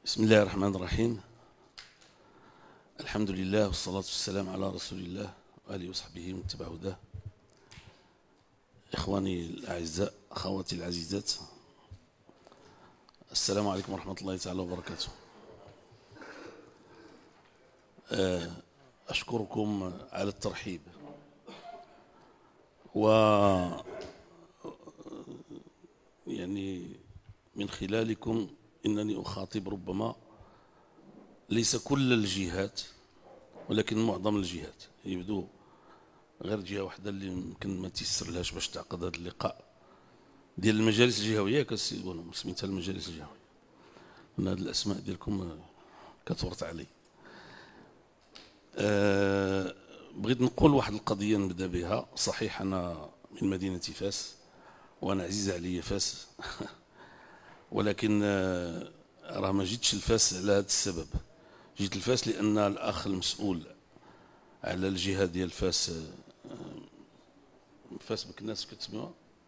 بسم الله الرحمن الرحيم. الحمد لله والصلاة والسلام على رسول الله وآله وصحبه ومن تبع هداه. إخواني الأعزاء، أخواتي العزيزات، السلام عليكم ورحمة الله تعالى وبركاته. أشكركم على الترحيب، و يعني من خلالكم إنني أخاطب ربما ليس كل الجهات ولكن معظم الجهات. يبدو غير جهة واحدة اللي يمكن ما تيسر لهاش باش تعقد هذا اللقاء ديال المجالس الجهوية كسيقولوا، سميتها المجالس الجهوية، من هذه الأسماء ديالكم كتورط علي. بغيت نقول واحد القضية نبدا بها. صحيح أنا من مدينة فاس وأنا عزيز علي فاس ولكن راه ما جيتش لفاس على هذا السبب. جيت لفاس لأن الأخ المسؤول على الجهة ديال فاس، فاس بكناس كتسموها،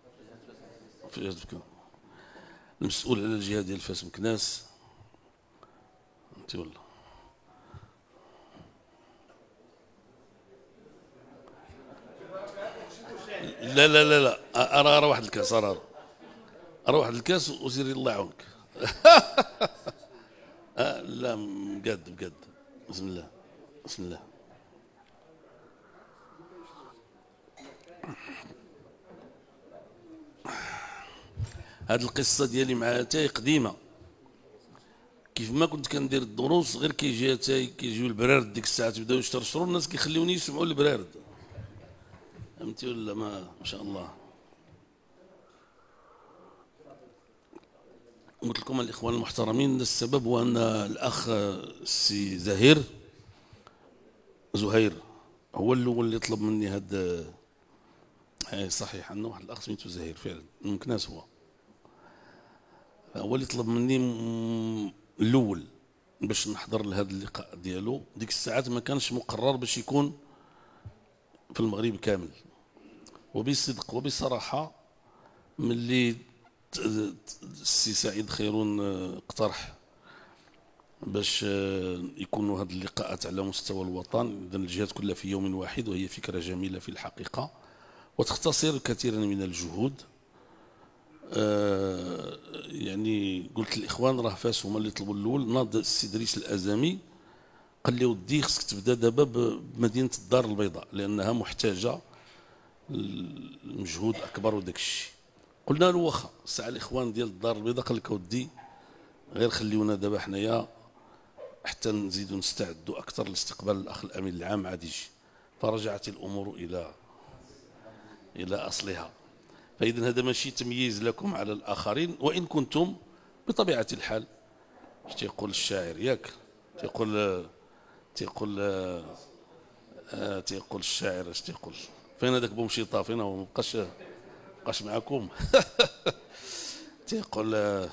المسؤول على الجهة ديال فاس بكناس انت والله لا لا لا لا، أرى واحد الكاس، أرى واحد الكاس وسيري الله يعاونك. لا بجد بجد. بسم الله بسم الله. هاد القصة ديالي مع اتاي قديمة. كيف ما كنت كندير الدروس غير كيجي اتاي كيجيو البرارد ديك الساعة تبداو يشرشروا، الناس كيخليوني يسمعوا البرارد، فهمتي ولا ما شاء الله. قلت لكم الإخوان المحترمين، السبب هو أن الأخ السي زهير هو الأول اللي طلب مني هاد. صحيح عندنا واحد الأخ سميتو زهير فعلا من كناس، هو اللي طلب مني الأول باش نحضر لهذا اللقاء ديالو. ديك الساعات ما كانش مقرر باش يكون في المغرب كامل، وبصدق وبصراحة ملي السي سعيد خيرون اقترح باش يكونوا هذه اللقاءات على مستوى الوطن، إذن الجهات كلها في يوم واحد، وهي فكرة جميلة في الحقيقة وتختصر كثيرا من الجهود. يعني قلت للإخوان راه فاس هما اللي طلبوا الأول. ناض السي إدريس الأزامي قال لي ودي خصك تبدا دابا بمدينة الدار البيضاء لأنها محتاجة المجهود أكبر وداك الشيء. قلنا له واخا. ساعة الإخوان ديال الدار البيضاء قال لك ودي غير خليونا دابا حنايا حتى نزيدوا نستعدوا أكثر لاستقبال الأخ الأمين العام عاد يجي. فرجعت الأمور إلى أصلها. فإذا هذا ماشي تمييز لكم على الآخرين، وإن كنتم بطبيعة الحال اش تيقول الشاعر ياك، تيقول الشاعر اش تيقول، فين هذاك بومشيطه فين هو مابقاش معكم. تيقول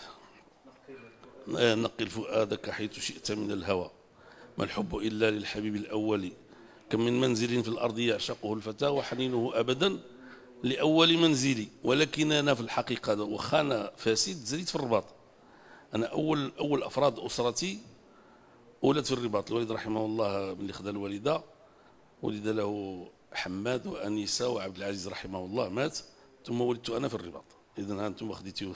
نقل فؤادك حيث شئت من الهوى، ما الحب إلا للحبيب الأول، كم من منزل في الأرض يعشقه الفتى وحنينه أبدا لأول منزلي. ولكن أنا في الحقيقة وخانا فاسد زريت في الرباط. أنا أول أفراد أسرتي ولد في الرباط. الوالد رحمه الله ملي خدا الوالدة ولد له حماد وأنيسة وعبد العزيز رحمه الله مات، ثم ولدت أنا في الرباط. إذن ها أنتم خديتوا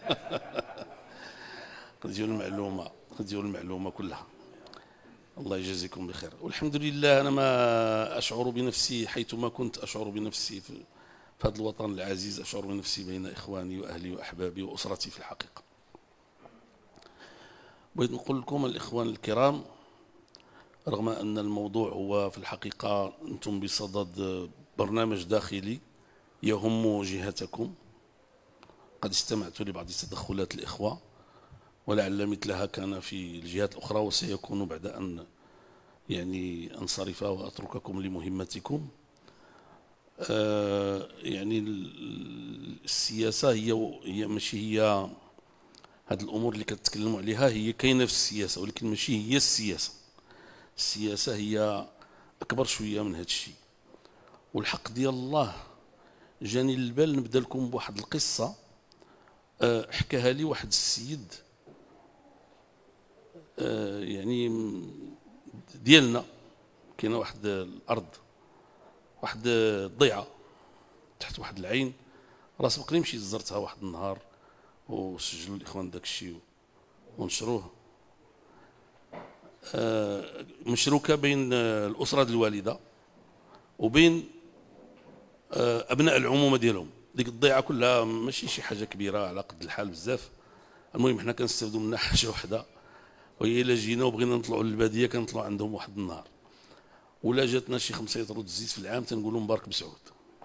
خديتوا المعلومة كلها. الله يجازيكم بخير. والحمد لله أنا ما أشعر بنفسي حيثما كنت أشعر بنفسي في هذا الوطن العزيز، أشعر بنفسي بين إخواني وأهلي وأحبابي وأسرتي في الحقيقة. بغيت نقول لكم الإخوان الكرام، رغم أن الموضوع هو في الحقيقة أنتم بصدد برنامج داخلي يهم جهتكم، قد استمعت لبعض تدخلات الإخوة ولعل مثلها كان في الجهات الأخرى وسيكون بعد أن يعني أنصرف وأترككم لمهمتكم. يعني السياسة هي ماشي هي هذه الأمور اللي كتكلموا عليها، هي كاينة في السياسة ولكن ماشي هي السياسة. السياسة هي أكبر شوية من هذا الشيء. والحق ديال الله جاني للبال نبدا لكم بواحد القصة حكاها لي واحد السيد يعني ديالنا كاينه واحد الارض، واحد الضيعه تحت واحد العين، راه سبقني مشيت زرتها واحد النهار وسجلوا الاخوان داك الشيء ونشروه. مشروكه بين الاسره الوالده وبين ابناء العمومه ديالهم. ديك الضيعه كلها ماشي شي حاجه كبيره على قد الحال بزاف. المهم حنا كنستافدوا منها حاجه وحده، وهي الا جينا وبغينا نطلعوا للباديه كنطلعوا عندهم واحد النهار، ولا جاتنا شي 5 لتر الزيت في العام تنقولوا مبارك بسعود.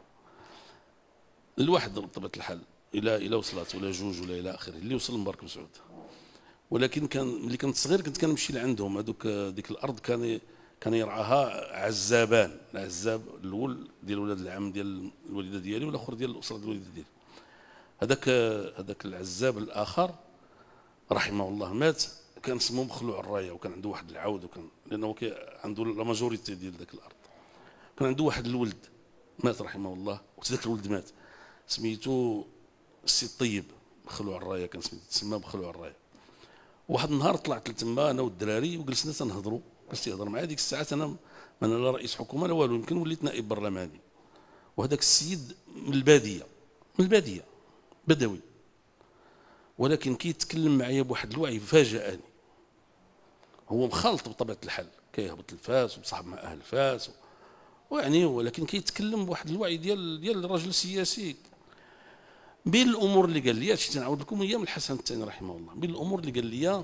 الواحد بطبيعه الحال الى وصلت ولا جوج ولا الى اخره اللي وصل مبارك بسعود. ولكن ملي كنت صغير كنت كنمشي لعندهم هذوك، ديك الارض كان يرعاها عزابان، العزاب الاول ديال ولاد العم ديال الوالده ديالي والاخر ديال الاسره ديال الوالده ديالي. هذاك العزاب الاخر رحمه الله مات، كان اسمه مخلوع الرايه، وكان عنده واحد العود، وكان لانه عنده لا ماجوريتي ديال ذاك الارض. كان عنده واحد الولد مات رحمه الله، وذاك الولد مات سميتو السي الطيب مخلوع الرايه، كان تسمى مخلوع الرايه. واحد النهار طلعت لتما انا والدراري وجلسنا تنهضروا، جلست يهضر معايا. ديك الساعات انا ما انا لا رئيس حكومه لا والو، يمكن وليت نائب برلماني. وهذاك السيد من الباديه بدوي، ولكن كيتكلم معايا بواحد الوعي فاجأني. هو مخالط بطبيعه الحال، كيهبط الفاس ومصاحب مع اهل فاس ويعني، ولكن كيتكلم بواحد الوعي ديال الرجل السياسي. بين الامور اللي قال لي، هادشي تنعاود لكم ايام الحسن الثاني رحمه الله، بين الامور اللي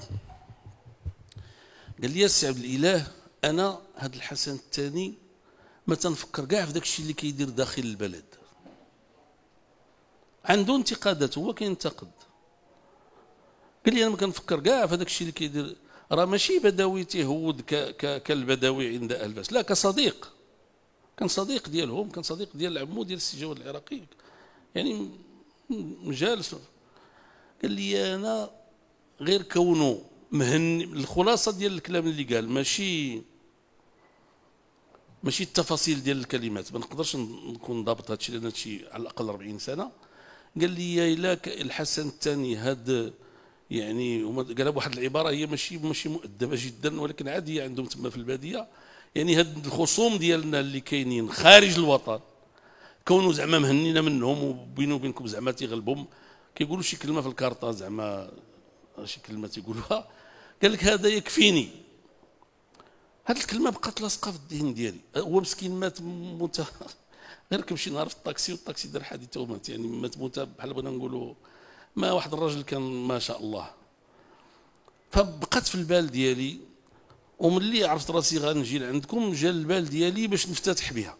قال لي السي عبد الاله، انا هذا الحسن الثاني ما تنفكر كاع في داك الشيء اللي كيدير داخل البلد. عنده انتقادات، هو كينتقد. قال لي انا ما كنفكر كاع في هذاك الشيء اللي كيدير، راه ماشي بدوي تيهود كالبدوي عند اهل فاس، لا، كصديق. كان صديق ديالهم، كان صديق ديال عمو ديال السي جواد العراقي، يعني مجالس. قال لي انا غير كونه مهني، الخلاصه ديال الكلام اللي قال ماشي التفاصيل ديال الكلمات، ما نقدرش نكون ضابط هذا الشيء لان هذا الشيء على الاقل 40 سنه. قال لي الا الحسن الثاني هاد يعني، قال بواحد العباره هي ماشي مؤدبه جدا ولكن عاديه عندهم تما في الباديه، يعني هاد الخصوم ديالنا اللي كاينين خارج الوطن كونوا زعما مهنينا منهم وبيني وبينكم زعما تيغلبهم، كيقولوا شي كلمه في الكارطه زعما شي كلمه تيقولوها. قال لك هذا يكفيني. هذه الكلمه بقات لاصقه في الذهن ديالي. هو مسكين مات غير ركب شي نهار في الطاكسي والطاكسي دار حادثه ومات، يعني مات موته بحال بغينا نقولوا ما واحد الراجل كان ما شاء الله. فبقات في البال ديالي، وملي عرفت راسي غنجي لعندكم جا البال ديالي باش نفتتح بها،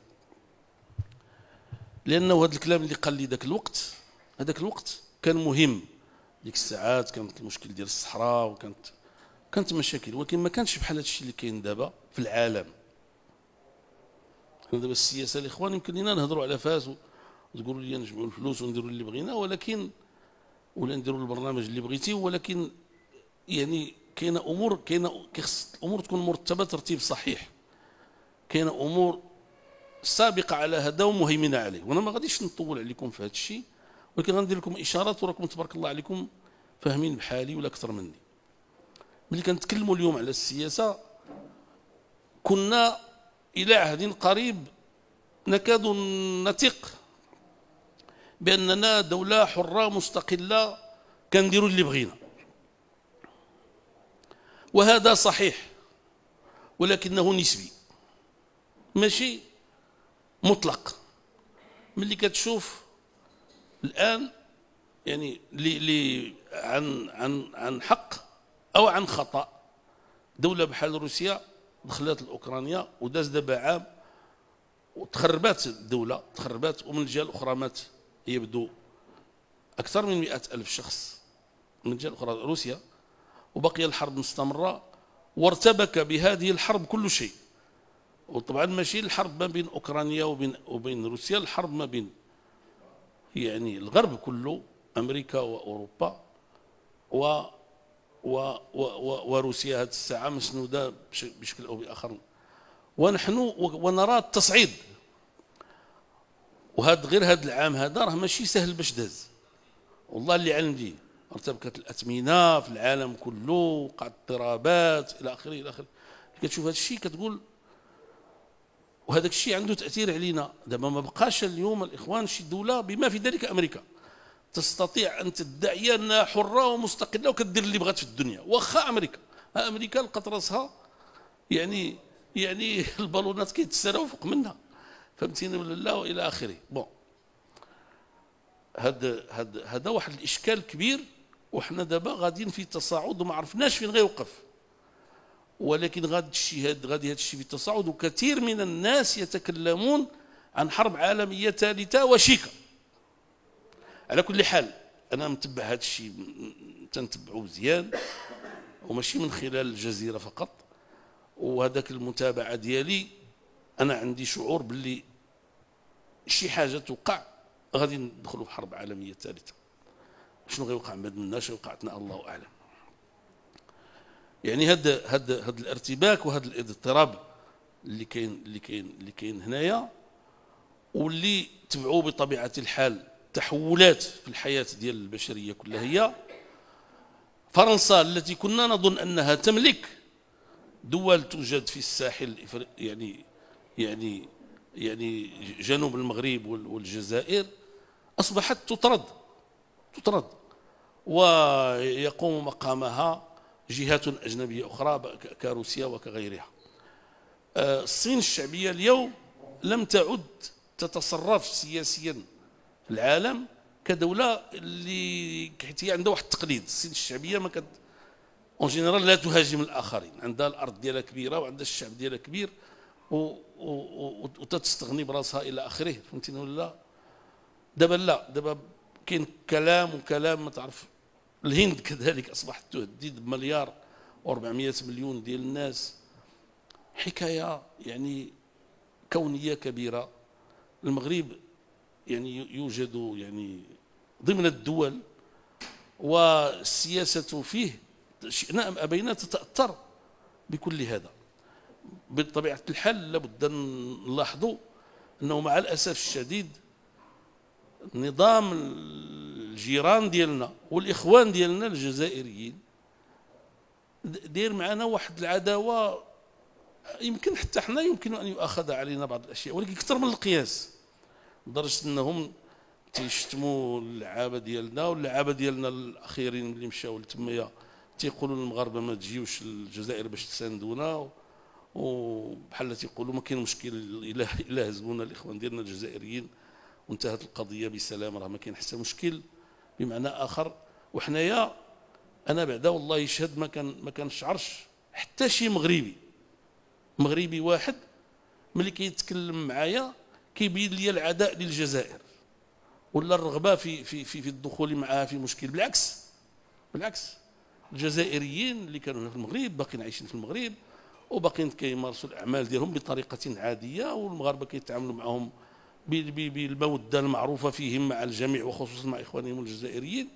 لانه هذا الكلام اللي قال لي ذاك الوقت، هذاك الوقت كان مهم. ديك الساعات كانت المشكل ديال الصحراء وكانت مشاكل، ولكن ما كانش بحال هذا الشيء اللي كاين دابا في العالم. دابا السياسه الاخوان يمكن لينا نهضروا على فاس وتقولوا لي نجمعوا الفلوس ونديروا اللي بغينا، ولكن ولا نديروا البرنامج اللي بغيتي، ولكن يعني كاينه امور، كيخص الامور تكون مرتبه ترتيب صحيح. كاينه امور سابقه على هذا ومهيمنه عليه، وانا ما غاديش نطول عليكم في هذا الشيء، ولكن غندير لكم اشارات وراكم تبارك الله عليكم فاهمين بحالي ولا اكثر مني. ملي كنتكلموا اليوم على السياسه، كنا الى عهد قريب نكاد نثق باننا دوله حره مستقله كنديروا اللي بغينا، وهذا صحيح ولكنه نسبي ماشي مطلق. ملي كتشوف الان يعني عن حق او عن خطا، دوله بحال روسيا دخلت الاوكرانيا وداز دابا عام وتخربات الدوله، تخربات، ومن الجهه الاخرى مات يبدو اكثر من 100,000 شخص من الجهه الاخرى روسيا، وبقي الحرب مستمره، وارتبك بهذه الحرب كل شيء. وطبعا ماشي الحرب ما بين اوكرانيا وبين روسيا، الحرب ما بين يعني الغرب كله، امريكا واوروبا وروسيا هذه الساعه مسنوده بشكل او باخر، ونحن ونرى التصعيد. وهذا غير هذا العام هذا راه ماشي سهل باش داز، والله اللي عندي ارتبكت الأثمنة في العالم كله، وقعت اضطرابات إلى آخره إلى آخره. كتشوف هذا الشيء كتقول وهذاك الشيء عنده تأثير علينا. دابا ما بقاش اليوم الإخوان شي دولة بما في ذلك أمريكا تستطيع أن تدعي أنها حرة ومستقلة وكدير اللي بغات في الدنيا، واخا أمريكا لقات راسها يعني البالونات كيتسراو فوق منها، فهمتيني ولا لا، والى اخره. بون هذا واحد الاشكال كبير، وحنا دابا غاديين في تصاعد وما عرفناش فين غيوقف، ولكن غادي هذا الشيء في تصاعد، وكثير من الناس يتكلمون عن حرب عالميه ثالثه وشيكه. على كل حال انا متبع هذا الشيء، تنتبعه مزيان وماشي من خلال الجزيره فقط، وهذاك المتابعه ديالي انا عندي شعور باللي شي حاجه توقع، غادي ندخلوا في حرب عالميه ثالثه. شنو غيوقع منا، شنو وقعتنا الله اعلم. يعني هذا الارتباك وهذا الاضطراب اللي كاين هنايا، واللي تبعوا بطبيعه الحال تحولات في الحياه ديال البشريه كلها. هي فرنسا التي كنا نظن انها تملك دول توجد في الساحل، يعني جنوب المغرب والجزائر، أصبحت تطرد ويقوم مقامها جهات أجنبية أخرى كروسيا وكغيرها. الصين الشعبية اليوم لم تعد تتصرف سياسيا في العالم كدولة اللي حيت هي عندها واحد التقليد. الصين الشعبية ما كانت اون جينيرال لا تهاجم الآخرين، عندها الأرض ديالها كبيرة وعندها الشعب ديالها كبير وتستغني براسها الى اخره، فهمتيني ولا لا. دابا لا، دابا كاين كلام وكلام ما تعرف. الهند كذلك اصبحت تهدد بمليار و400 مليون ديال الناس، حكايه يعني كونيه كبيره. المغرب يعني يوجد يعني ضمن الدول، والسياسه فيه شئنا ام ابينا تتاثر بكل هذا. بطبيعة الحال لابد أن نلاحظوا أنه مع الأسف الشديد نظام الجيران ديالنا والإخوان ديالنا الجزائريين داير معنا واحد العداوة، يمكن حتى حنا يمكن أن يؤخذ علينا بعض الأشياء، ولكن أكثر من القياس، لدرجة أنهم تيشتموا اللعابة ديالنا، واللعابة ديالنا الأخيرين اللي مشاو لتمايا تيقولوا للمغاربة ما تجيوش للجزائر باش تساندونا، وبحال تيقولوا ما كاين مشكل الا هزمونا الاخوان ديالنا الجزائريين وانتهت القضيه بسلام، راه ما كاين حتى مشكل. بمعنى اخر، وحنايا انا بعدا والله يشهد ما كنشعرش حتى شي مغربي واحد ملي كيتكلم معايا كيبين لي العداء للجزائر ولا الرغبه في الدخول معها في مشكل. بالعكس الجزائريين اللي كانوا هنا في المغرب باقيين عايشين في المغرب وباقيين كيمارسوا الاعمال ديالهم بطريقه عاديه، والمغاربه كيتعاملوا معهم بالموده المعروفه فيهم مع الجميع وخصوصا مع اخوانهم الجزائريين،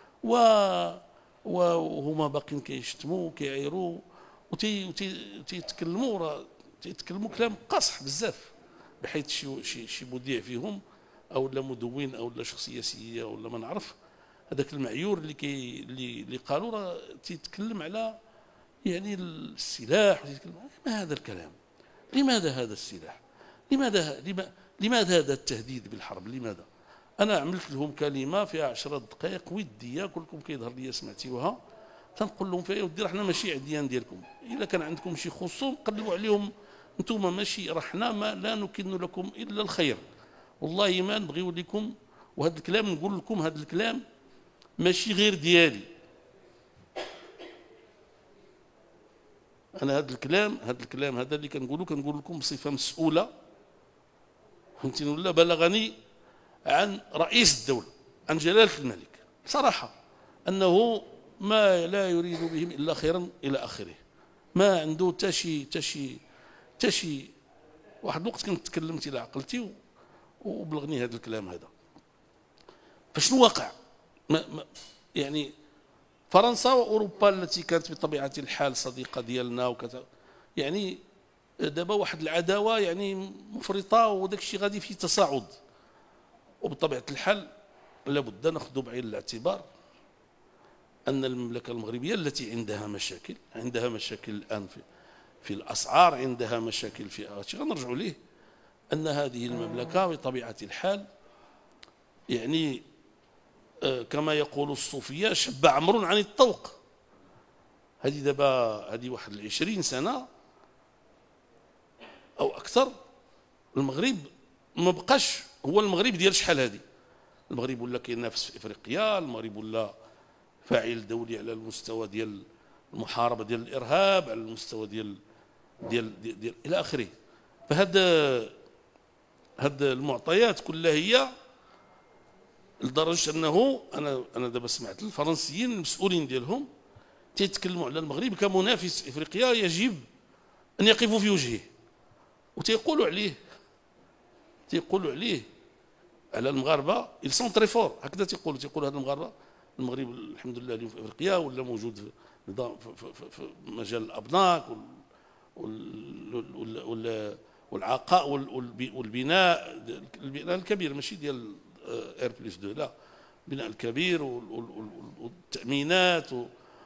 وهما باقيين كيشتموا وكيعيروا وتيتكلموا كلام قاصح بزاف، بحيث شي مذيع فيهم او لا مدون او لا شخصيه سياسيه ولا ما نعرف، هذاك المعيور اللي قالوا راه تيتكلم على يعني السلاح، ما هذا الكلام؟ لماذا هذا السلاح؟ لماذا هذا التهديد بالحرب؟ لماذا؟ أنا عملت لهم كلمة فيها 10 دقائق ودية، كلكم كيظهر لي سمعتيوها، تنقول لهم فيها ودي راه حنا ماشي عديان ديالكم، إلا كان عندكم شي خصوم قلبوا عليهم انتم، ماشي راه حنا لا نكن لكم إلا الخير، والله ما نبغيو لكم. وهذا الكلام نقول لكم، هذا الكلام ماشي غير ديالي، أنا هذا الكلام هذا اللي كنقول لكم بصفة مسؤولة، فهمتيني ولا؟ بلغني عن رئيس الدولة، عن جلالة الملك صراحة، أنه ما لا يريد بهم إلا خيرا إلى آخره، ما عنده تشي. واحد الوقت كنت تكلمت إلى عقلتي وبلغني هذا الكلام هذا. فشنو واقع؟ يعني فرنسا واوروبا التي كانت بطبيعه الحال صديقه ديالنا وكذا، يعني دابا واحد العداوه يعني مفرطه، وداك الشيء غادي في تصاعد، وبطبيعه الحال لابد ناخذ بعين الاعتبار أن المملكة المغربية التي عندها مشاكل الآن في الأسعار، عندها مشاكل في غنرجعوا ليه، أن هذه المملكة بطبيعة الحال يعني كما يقول الصوفية شب عمرو عن الطوق. هذه دابا هذه واحد 20 سنة أو أكثر المغرب ما بقاش هو المغرب ديال شحال هذه. المغرب ولا كينافس في افريقيا، المغرب ولا فاعل دولي على المستوى ديال المحاربه ديال الارهاب، على المستوى ديال الى اخره. هاد المعطيات كلها هي لدرجه انه انا دابا سمعت الفرنسيين المسؤولين ديالهم تيتكلموا على المغرب كمنافس في افريقيا يجب ان يقفوا في وجهه، وتيقولوا عليه على المغاربه ils sont très forts، هكذا تيقولوا هاد المغاربه. المغرب الحمد لله اليوم في افريقيا ولا موجود في مجال الابناك والعقاء والبناء الكبير، ماشي ديال اير بلس 2، لا، البناء الكبير والتامينات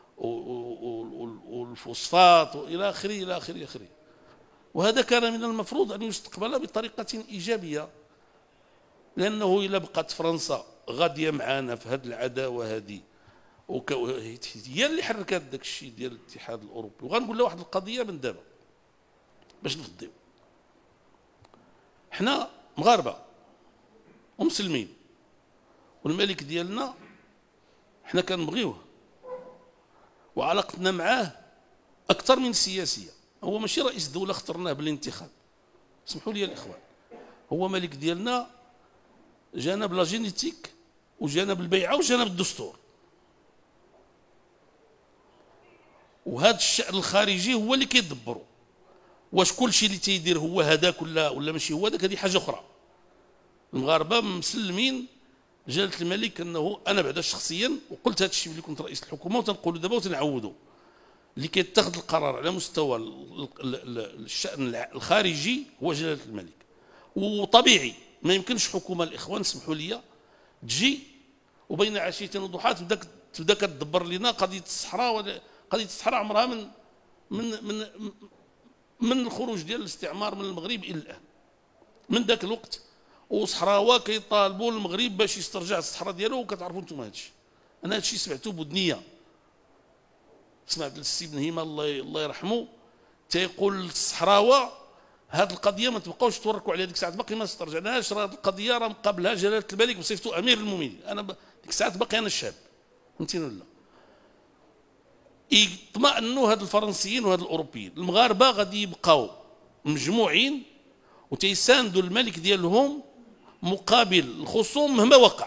والفوسفات والى اخره الى اخره الى اخره. وهذا كان من المفروض ان يستقبل بطريقه ايجابيه، لانه الا بقات فرنسا غاديه معنا في هذه العداوه هذه هي اللي حركت داك الشيء ديال الاتحاد الاوروبي. وغنقول لها واحد القضيه من دابا باش نفضيو، حنا مغاربه ومسلمين، والملك ديالنا حنا كنبغيوه وعلاقتنا معاه اكثر من سياسيه. هو ماشي رئيس دوله اخترناه بالانتخاب، اسمحوا لي الاخوان، هو ملك ديالنا جانا بلا جينيتيك وجانا بالبيعه وجانا بالدستور. وهذا الشأن الخارجي هو اللي كيدبروا، واش كل شيء اللي تيدير هو هذاك ولا ماشي هو ذاك، هذه حاجه اخرى. المغاربه مسلمين جلاله الملك انه انا بعدا شخصيا، وقلت هذا الشيء ملي كنت رئيس الحكومه وتنقولوا دابا وتنعودوا، اللي كيتخذ القرار على مستوى الشأن الخارجي هو جلاله الملك. وطبيعي ما يمكنش حكومه الاخوان اسمحوا لي تجي وبين عشيه وضحاها تبدا كتدبر لنا قضيه الصحراء. قضيه الصحراء عمرها من الخروج ديال الاستعمار من المغرب الى الان، من ذاك الوقت وصحراوه كيطالبوا المغرب باش يسترجع الصحراء ديالو. وكتعرفوا انتم هذا الشيء، انا هذا الشيء سمعته بودنيه، سمعت السي بن هيما الله يرحمه تيقول الصحراوه هذه القضيه ما تبقاوش توركوا عليها. ديك الساعه باقي ما استرجعناهاش، راه هذه القضيه راه مقابلها جلاله الملك بصفته امير المؤمنين. انا ديك الساعه باقي انا الشاب، فهمتيني ولا؟ يطمئنوا هاد الفرنسيين وهاد الاوروبيين. المغاربه غادي يبقاو مجموعين وتيساندوا الملك ديالهم مقابل الخصوم مهما وقع.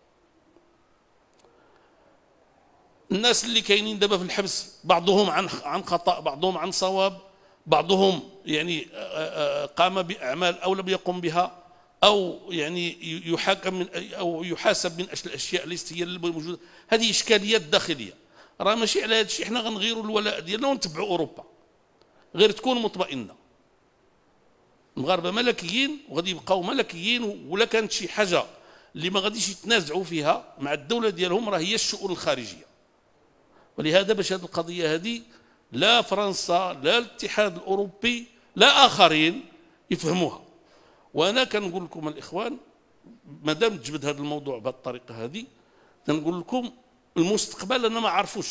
الناس اللي كاينين دابا في الحبس بعضهم عن خطا، بعضهم عن صواب، بعضهم يعني قام باعمال او لم يقم بها، او يعني يحاكم من او يحاسب من الاشياء ليست هي الموجوده. هذه اشكاليات داخليه، راه ماشي على هذا الشيء حنا غنغيروا الولاء ديالنا ونتبعوا اوروبا، غير تكون مطمئنه. المغاربه ملكيين وغادي يبقاو ملكيين، ولا كانت شي حاجه اللي ما غاديش يتنازعوا فيها مع الدوله ديالهم راه هي الشؤون الخارجيه. ولهذا باش هذه القضيه هذه لا فرنسا لا الاتحاد الاوروبي لا اخرين يفهموها. وانا كنقول لكم الاخوان، ما دام تجبد هذا الموضوع بهذه الطريقه هذه، كنقول لكم المستقبل انا ما عرفوش.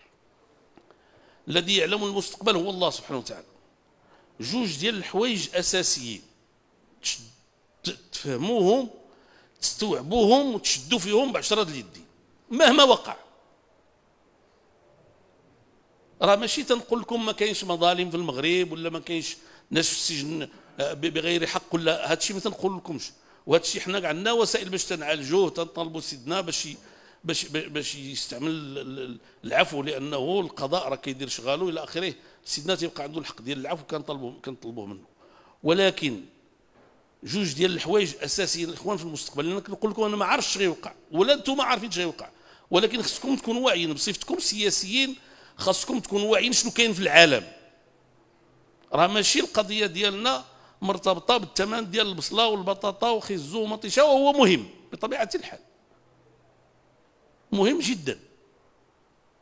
الذي يعلم المستقبل هو الله سبحانه وتعالى. جوج ديال الحوايج اساسيين تفهموهم تستوعبوهم وتشدوا فيهم بعشرة اليدين مهما وقع. راه ماشي تنقول لكم ما كاينش مظالم في المغرب ولا ما كاينش ناس في السجن بغير حق، ولا هذا الشيء ما تنقول لكمش. وهذا الشيء حنا عندنا وسائل باش تنعالجوه، تنطلبوا سيدنا باش يستعمل العفو، لانه القضاء راه كيدير شغالو الى اخره. سيدنا تيبقى عنده الحق ديال العفو، كنطلبوه منه. ولكن جوج ديال الحوايج اساسيين الاخوان في المستقبل، لان كنقول لكم انا ما عرفتش اش غيوقع ولا انتم عارفين اش غيوقع، ولكن خصكم تكونوا واعيين بصفتكم سياسيين، خاصكم تكونوا واعيين شنو كاين في العالم. راه ماشي القضيه ديالنا مرتبطه بالثمن ديال البصله والبطاطا وخيزو ومطيشه، وهو مهم بطبيعه الحال، مهم جدا.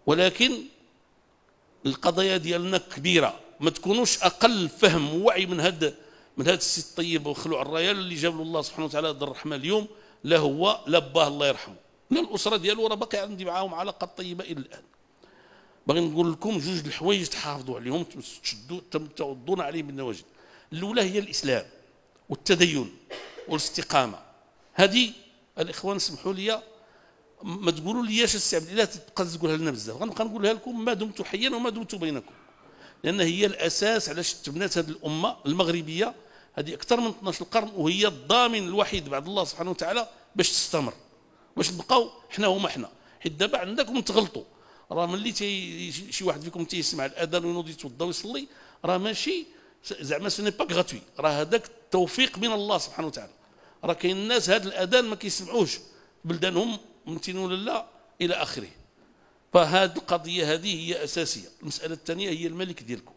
ولكن القضايا ديالنا كبيره، ما تكونوش اقل فهم ووعي من هذا السي الطيب وخلوع الريال اللي جاب له الله سبحانه وتعالى هذه الرحمه اليوم. لا هو لا باه الله يرحمه لا الاسره ديالو، راه باقي عندي معاهم علاقات طيبه الى الان. باغي نقول لكم جوج الحوايج تحافظوا عليهم، تشدوا تعضون عليهم بالنواجذ. الاولى هي الاسلام والتدين والاستقامه. هذه الاخوان اسمحوا لي ما تقولوا ليش السي عبد الاله تبقى تقولها لنا بزاف، غنبقى نقولها لكم ما دمت حيا وما دمت بينكم، لان هي الاساس علاش تبنات هذه الامه المغربيه هذه اكثر من 12 قرن، وهي الضامن الوحيد بعد الله سبحانه وتعالى باش تستمر، باش نبقاو حنا هما حنا. حيت دابا عندكم تغلطوا، راه ملي شي واحد فيكم تيسمع الاذان وينوض يتوضا ويصلي، راه ماشي زعما سو ني با غراتوي، راه هذاك التوفيق من الله سبحانه وتعالى. راه كاين الناس هذا الاذان ما كيسمعوش بلدانهم ممتنون لله الى اخره. فهذه القضيه هذه هي اساسيه. المساله الثانيه هي الملك ديالكم،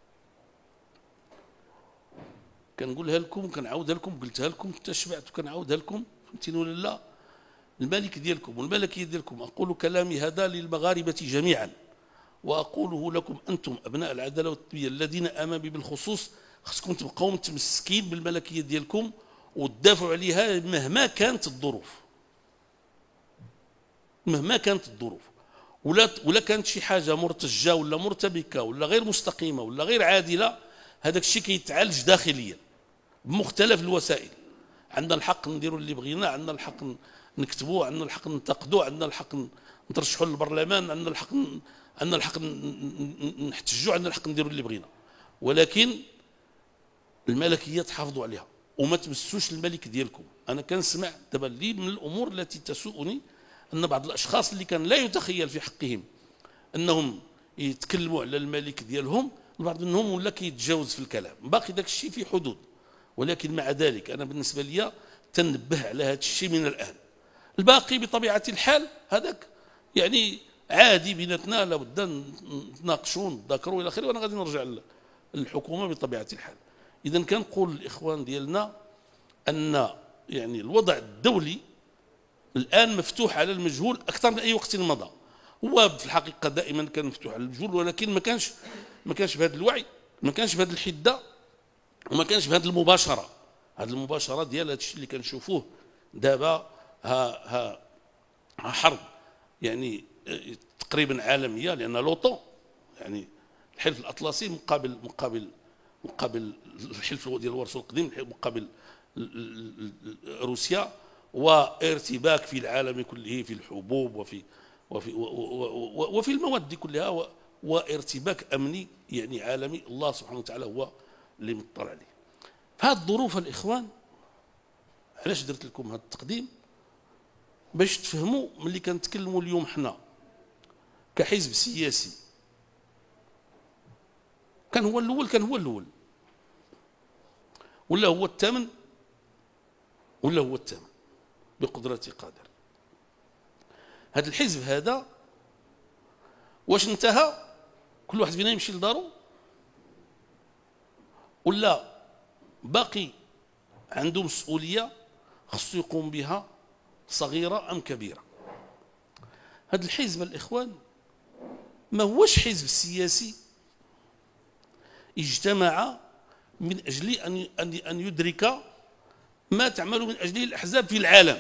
كنقولها لكم كنعاودها لكم، قلتها لكم حتى شبعت وكنعاودها لكم، ممتنون لله. الملك ديالكم والملكيه ديالكم، اقول كلامي هذا للمغاربه جميعا، واقوله لكم انتم ابناء العداله والتنميه الذين امامي بي بالخصوص، خصكم تبقاو متمسكين بالملكيه ديالكم وتدافعوا عليها مهما كانت الظروف، مهما كانت الظروف. ولا كانت شي حاجه مرتجه ولا مرتبكه ولا غير مستقيمه ولا غير عادله، هذاك الشيء كيتعالج داخليا بمختلف الوسائل. عندنا الحق نديروا اللي بغينا، عندنا الحق نكتبوا، عندنا الحق ننتقدوا، عندنا الحق نترشحوا للبرلمان، عندنا الحق نحتجوا، عندنا الحق نديروا اللي بغينا. ولكن الملكيه تحافظوا عليها وما تمسوش الملك ديالكم. انا كنسمع دابا لي من الامور التي تسوءني ان بعض الاشخاص اللي كان لا يتخيل في حقهم انهم يتكلموا على الملك ديالهم، البعض منهم ولا كيتجاوز في الكلام، باقي داك الشيء في حدود. ولكن مع ذلك انا بالنسبه لي تنبه على هذا الشيء من الان. الباقي بطبيعه الحال هذاك يعني عادي بيناتنا، لابد نتناقشوا نتذاكروا الى اخره، وانا غادي نرجع للحكومه بطبيعه الحال. اذا كنقول للاخوان ديالنا ان يعني الوضع الدولي الان مفتوح على المجهول اكثر من اي وقت مضى. هو في الحقيقه دائما كان مفتوح على المجهول، ولكن ما كانش بهذا الوعي، ما كانش بهذه الحده، وما كانش بهذه المباشره. هذه المباشره ديال هذا الشيء اللي كنشوفوه دابا، ها حرب يعني تقريبا عالميه، لان لوطو يعني الحلف الاطلسي مقابل الحلف ديال الورسو القديم، مقابل روسيا، وارتباك في العالم كله في الحبوب وفي المواد كلها، وارتباك امني يعني عالمي، الله سبحانه وتعالى هو اللي مطلع عليه. في هذه الظروف الاخوان، علاش درت لكم هذا التقديم؟ باش تفهموا ملي كنتكلموا اليوم حنا كحزب سياسي، كان هو الاول ولا هو الثامن بقدرة قادر. هذا الحزب هذا واش انتهى كل واحد فينا يمشي لدارو، ولا باقي عنده مسؤولية خصو يقوم بها صغيرة أم كبيرة؟ هذا الحزب الإخوان ما هوش حزب سياسي اجتمع من أجل أن يدرك ما تعمل من أجله الأحزاب في العالم.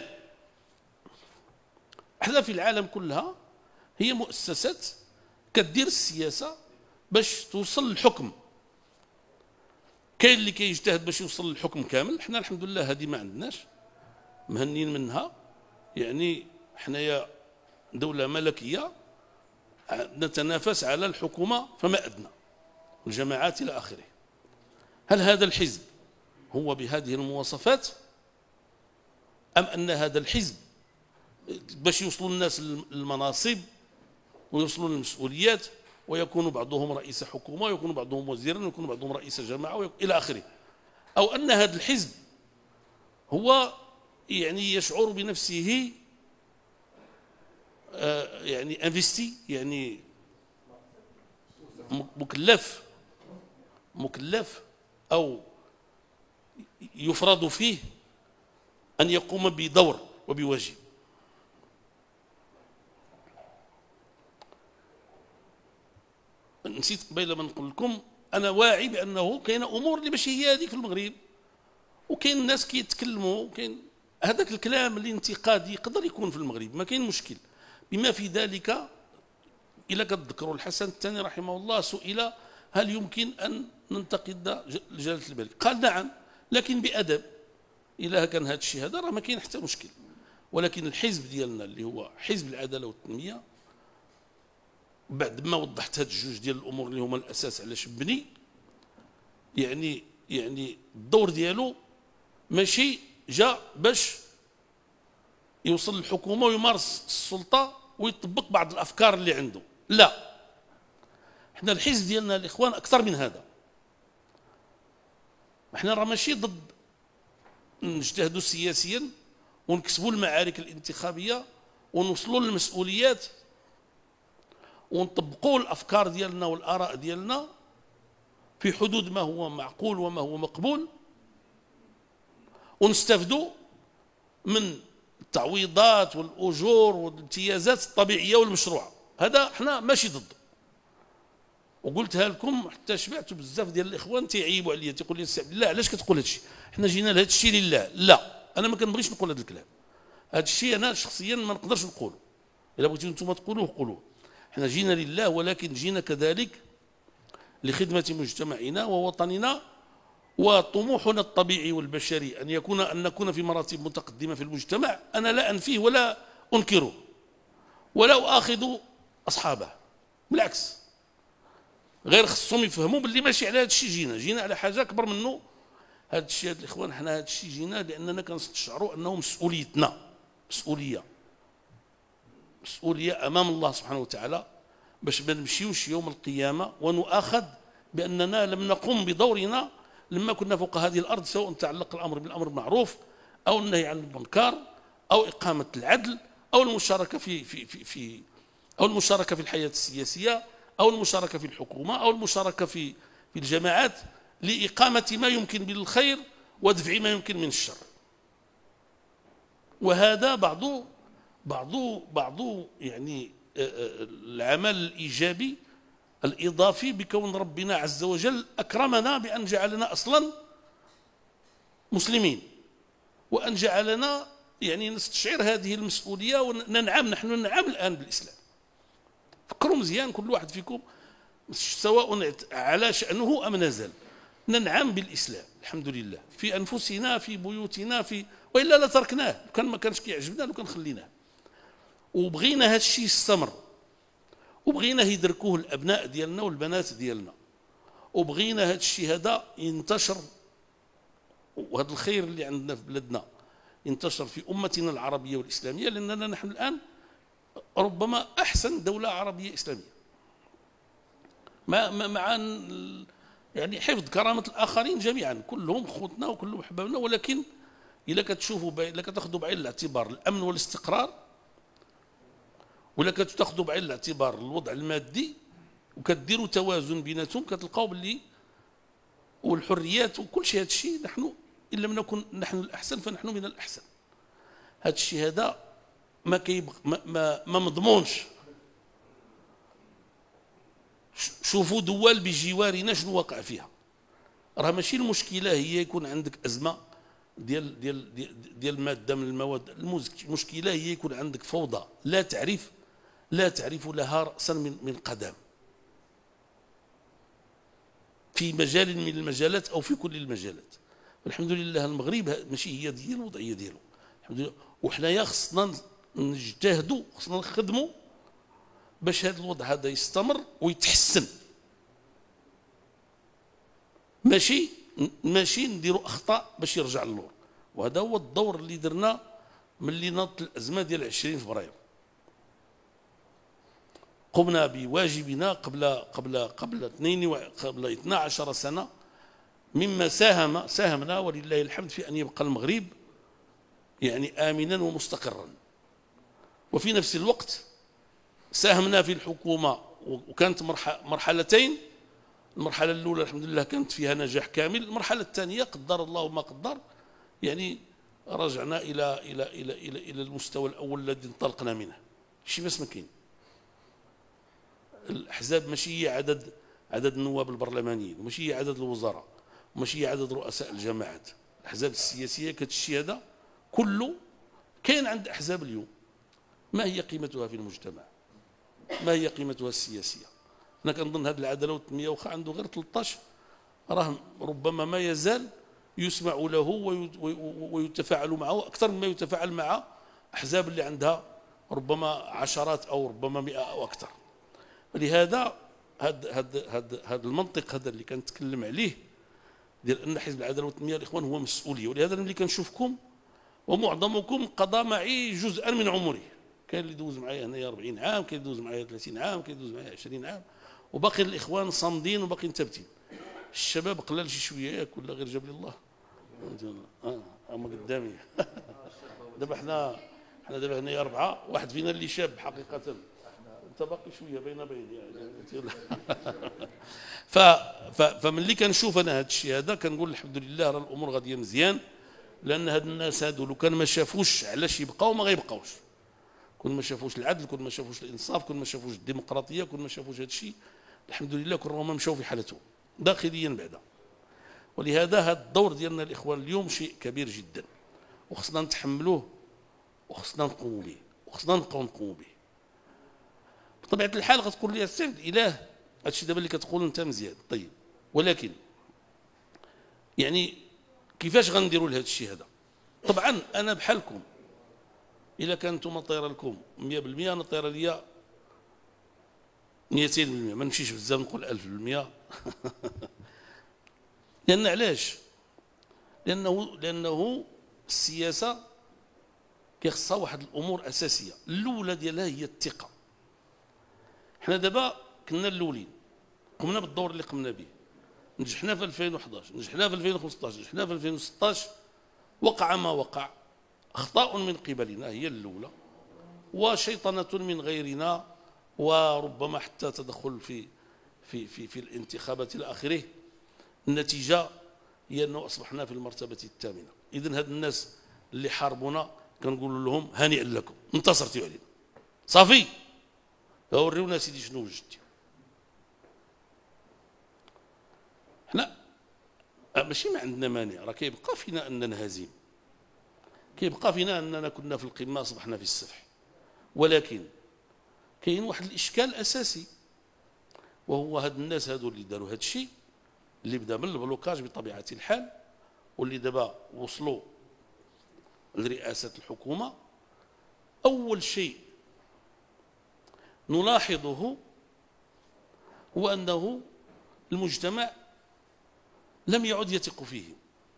الأحزاب في العالم كلها هي مؤسسات كدير السياسة باش توصل للحكم. كاين اللي كيجتهد باش يوصل للحكم كامل، حنا الحمد لله هذه ما عندناش، مهنين منها. يعني حنايا دولة ملكية نتنافس على الحكومة فما أدنى، الجماعات إلى آخره. هل هذا الحزب هو بهذه المواصفات، أم أن هذا الحزب باش يوصلوا الناس للمناصب ويوصلوا للمسؤوليات، ويكون بعضهم رئيس حكومة ويكون بعضهم وزيرا ويكون بعضهم رئيس جماعة إلى آخره، أو أن هذا الحزب هو يعني يشعر بنفسه يعني انفستي، يعني مكلف أو يفرض فيه أن يقوم بدور وبواجب. نسيت قبيله ما نقول لكم، انا واعي بانه كاين امور اللي ماشي هي هذيك في المغرب، وكاين الناس كيتكلموا، وكاين هذاك الكلام الانتقادي يقدر يكون في المغرب، ما كاين مشكل بما في ذلك. إلا كتذكروا الحسن الثاني رحمه الله سئل هل يمكن أن ننتقد جلالة الملك؟ قال نعم، لكن بأدب. إلا كان هذا الشيء هذا راه ما كاين حتى مشكل. ولكن الحزب ديالنا اللي هو حزب العدالة والتنمية، بعد ما وضحت هاد الجوج ديال الأمور اللي هما الأساس علاش بني، يعني الدور ديالو ماشي جا باش يوصل للحكومة ويمارس السلطة ويطبق بعض الأفكار اللي عنده، لا. احنا الحزب ديالنا الإخوان أكثر من هذا. احنا راه ماشي ضد نجتهدوا سياسيا ونكسبوا المعارك الانتخابية ونوصلوا للمسؤوليات ونطبقوا الأفكار ديالنا والآراء ديالنا في حدود ما هو معقول وما هو مقبول، ونستفدوا من التعويضات والأجور والامتيازات الطبيعية والمشروعة. هذا احنا ماشي ضده. وقلتها لكم حتى شبعتوا بزاف ديال الاخوان تيعيبوا عليا، تيقول لي السي عبد الله علاش كتقول هذا الشيء؟ حنا جينا لهذا الشيء لله. لا، انا ما كنبغيش نقول هذا الكلام. هذا الشيء انا شخصيا ما نقدرش نقوله. الا بغيتوا انتم تقولوه قولوه. حنا جينا لله، ولكن جينا كذلك لخدمة مجتمعنا ووطننا، وطموحنا الطبيعي والبشري أن نكون في مراتب متقدمة في المجتمع. أنا لا أنفيه ولا أنكره ولا أؤاخذ أصحابه، بالعكس، غير خصهم يفهموا باللي ماشي على هذا الشيء جينا على حاجة أكبر منه. هذا الشيء هذا الإخوان، حنا هذا الشيء جينا لأننا كنستشعروا أنه مسؤوليتنا، مسؤولية أمام الله سبحانه وتعالى، باش ما نمشيوش يوم القيامة ونؤاخذ بأننا لم نقم بدورنا لما كنا فوق هذه الأرض، سواء تعلق الأمر بالمعروف أو النهي عن المنكر أو إقامة العدل أو المشاركة أو المشاركة في الحياة السياسية أو المشاركة في الحكومة أو المشاركة في الجماعات، لإقامة ما يمكن من الخير ودفع ما يمكن من الشر. وهذا بعض يعني العمل الإيجابي الإضافي، بكون ربنا عز وجل أكرمنا بأن جعلنا أصلا مسلمين، وأن جعلنا يعني نستشعر هذه المسؤولية وننعم. نحن ننعم الآن بالإسلام. فكروا مزيان كل واحد فيكم، سواء على شأنه أم نزل، ننعم بالإسلام الحمد لله في أنفسنا، في بيوتنا، وإلا لا تركناه، كان ما كانش كيعجبنا لو كان خليناه. وبغينا هذا الشيء يستمر، وبغينا يدركوه الأبناء ديالنا والبنات ديالنا، وبغينا هذا الشيء هذا ينتشر، وهذا الخير اللي عندنا في بلادنا ينتشر في أمتنا العربية والإسلامية، لأننا نحن الآن ربما أحسن دولة عربية إسلامية، مع يعني حفظ كرامة الآخرين جميعا، كلهم خوتنا وكلهم أحبابنا. ولكن إلا كتشوفوا إلا كتاخذوا بعين الاعتبار الأمن والاستقرار، ولا كتاخذوا بعين الاعتبار الوضع المادي، وكديروا توازن بيناتهم، كتلقاو باللي والحريات وكل شيء، هذا الشيء نحن إن لم نكن نحن الأحسن فنحن من الأحسن. هذا الشيء هذا ما مضمونش. شوفوا دول بجوارنا شنو واقع فيها. راه ماشي المشكلة هي يكون عندك أزمة ديال المادة من المواد، المشكلة هي يكون عندك فوضى لا تعرف لها رأسا من قدم في مجال من المجالات أو في كل المجالات. والحمد لله المغرب ماشي هي ديال الوضعية ديالو، الحمد لله. وحنايا خصنا نجتهدوا، خصنا نخدموا باش هذا الوضع هذا يستمر ويتحسن، ماشي نديروا أخطاء باش يرجع للور. وهذا هو الدور اللي درنا ملي ناضت الأزمة ديال 20 فبراير. قمنا بواجبنا قبل 12 سنة، مما ساهمنا ولله الحمد في أن يبقى المغرب يعني آمنا ومستقرا. وفي نفس الوقت ساهمنا في الحكومة، وكانت مرحلتين. المرحلة الأولى الحمد لله كانت فيها نجاح كامل، المرحلة الثانية قدر الله ما قدر، يعني رجعنا إلى المستوى الأول الذي انطلقنا منه. شي بس ما كاين. الأحزاب ماشي هي عدد النواب البرلمانيين، وماشي عدد الوزراء، وماشي عدد رؤساء الجماعات. الأحزاب السياسية كتشي هذا كله كاين عند أحزاب اليوم. ما هي قيمتها في المجتمع؟ ما هي قيمتها السياسية؟ أنا كنظن هذه العدالة والتنمية واخا عنده غير 13 راه ربما ما يزال يسمع له ويتفاعل معه أكثر مما يتفاعل مع أحزاب اللي عندها ربما عشرات أو ربما 100 أو أكثر. ولهذا هذا المنطق هذا اللي كنتكلم عليه ديال أن حزب العدالة والتنمية الإخوان هو مسؤولية. ولهذا ملي كنشوفكم ومعظمكم قضى معي جزءا من عمره، كاين اللي دوز معايا هنايا 40 عام، كاين اللي دوز معايا 30 عام، كاين اللي دوز معايا 20 عام، وباقي الإخوان صامدين وباقيين ثابتين. الشباب قلال شي شويه ياك ولا غير جاب لي الله. هما قدامي. دابا حنا دابا هنايا 4، واحد فينا اللي شاب حقيقة، انت باقي شويه بين يعني. فملي كنشوف انا هذا الشيء هذا كنقول الحمد لله راه الامور غاديه مزيان، لان هاد الناس هادو لو كان ما شافوش علاش يبقاو ما غيبقاوش. كون ما شافوش العدل، كون ما شافوش الانصاف، كون ما شافوش الديمقراطيه، كون ما شافوش هذا الشيء، الحمد لله كون راهم مشاو في حالتهم داخليا بعدا. ولهذا هذا الدور ديالنا الاخوان اليوم شيء كبير جدا، وخصنا نتحملوه وخصنا نقوموا به وخصنا نبقاو نقوموا به. بطبيعه الحال غتقول لي السيد اله هادشي دابا اللي كتقول انت مزيان، طيب ولكن يعني كيفاش غنديروا لهذا الشيء هذا؟ طبعا انا بحالكم، الا كانتم طايره لكم 100% انا طايره ليا 200%، ما نمشيش بزاف نقول 1000%. لان علاش؟ لانه السياسه كيخصها واحد الامور اساسيه، الاولى ديالها هي الثقه. حنا دابا كنا الاولين، قمنا بالدور اللي قمنا به، نجحنا في 2011، نجحنا في 2015، نجحنا في 2016. وقع ما وقع، اخطاء من قبلنا هي الاولى، وشيطنه من غيرنا، وربما حتى تدخل في الانتخابات الى اخره. النتيجه هي انه اصبحنا في المرتبه الثامنه. اذن هاد الناس اللي حاربونا كنقول لهم هانئا لكم، انتصرتوا علينا، صافي وريونا سيدي شنو وجدتي. حنا ماشي ما عندنا مانع، راه كيبقى فينا ان ننهزم، كيبقى فينا اننا كنا في القمه اصبحنا في السفح. ولكن كاين واحد الاشكال اساسي، وهو هاد الناس هادو اللي داروا هاد الشيء، اللي بدا من البلوكاج بطبيعه الحال، واللي دابا وصلوا لرئاسه الحكومه. اول شيء نلاحظه هو انه المجتمع لم يعد يثق فيه.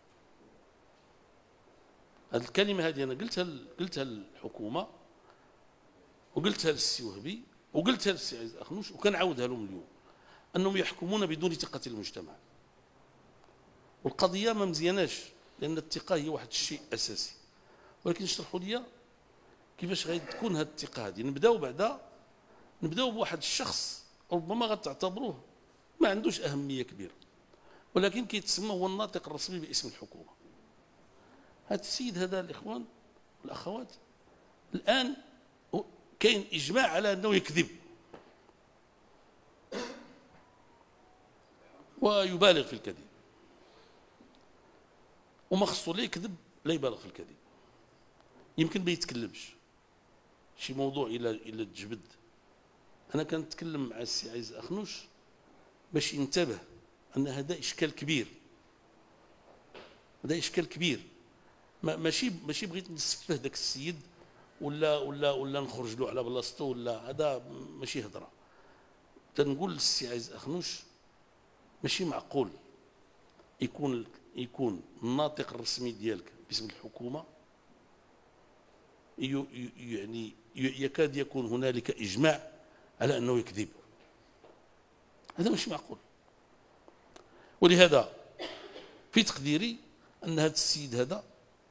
هذه الكلمه هذه انا قلتها للحكومه، وقلتها للسي وهبي، وقلتها للسي عزيز اخنوش، وكنعاودها لهم اليوم، انهم يحكمون بدون ثقه المجتمع. والقضيه ما مزياناش، لان الثقه هي واحد الشيء اساسي. ولكن اشرحوا لي كيفاش غادي تكون هذه الثقه هذه. نبداو بواحد الشخص ربما غتعتبروه ما عندوش اهميه كبيره، ولكن كيتسمى هو الناطق الرسمي باسم الحكومه. هذا السيد هذا الاخوان والاخوات الان كاين اجماع على انه يكذب ويبالغ في الكذب، وما خصو لا يكذب لا يبالغ في الكذب. يمكن ما يتكلمش شي موضوع الى تجبد. انا كنتكلم مع السي عزيز اخنوش باش ينتبه ان هذا اشكال كبير، هذا اشكال كبير. ماشي بغيت نسفه ذاك السيد ولا نخرج له على بلاصتو، ولا هذا ماشي هضره. تنقول للسي عزيز اخنوش ماشي معقول يكون الناطق الرسمي ديالك باسم الحكومه يعني يكاد يكون هنالك اجماع على انه يكذب. هذا مش معقول. ولهذا في تقديري ان هذا السيد هذا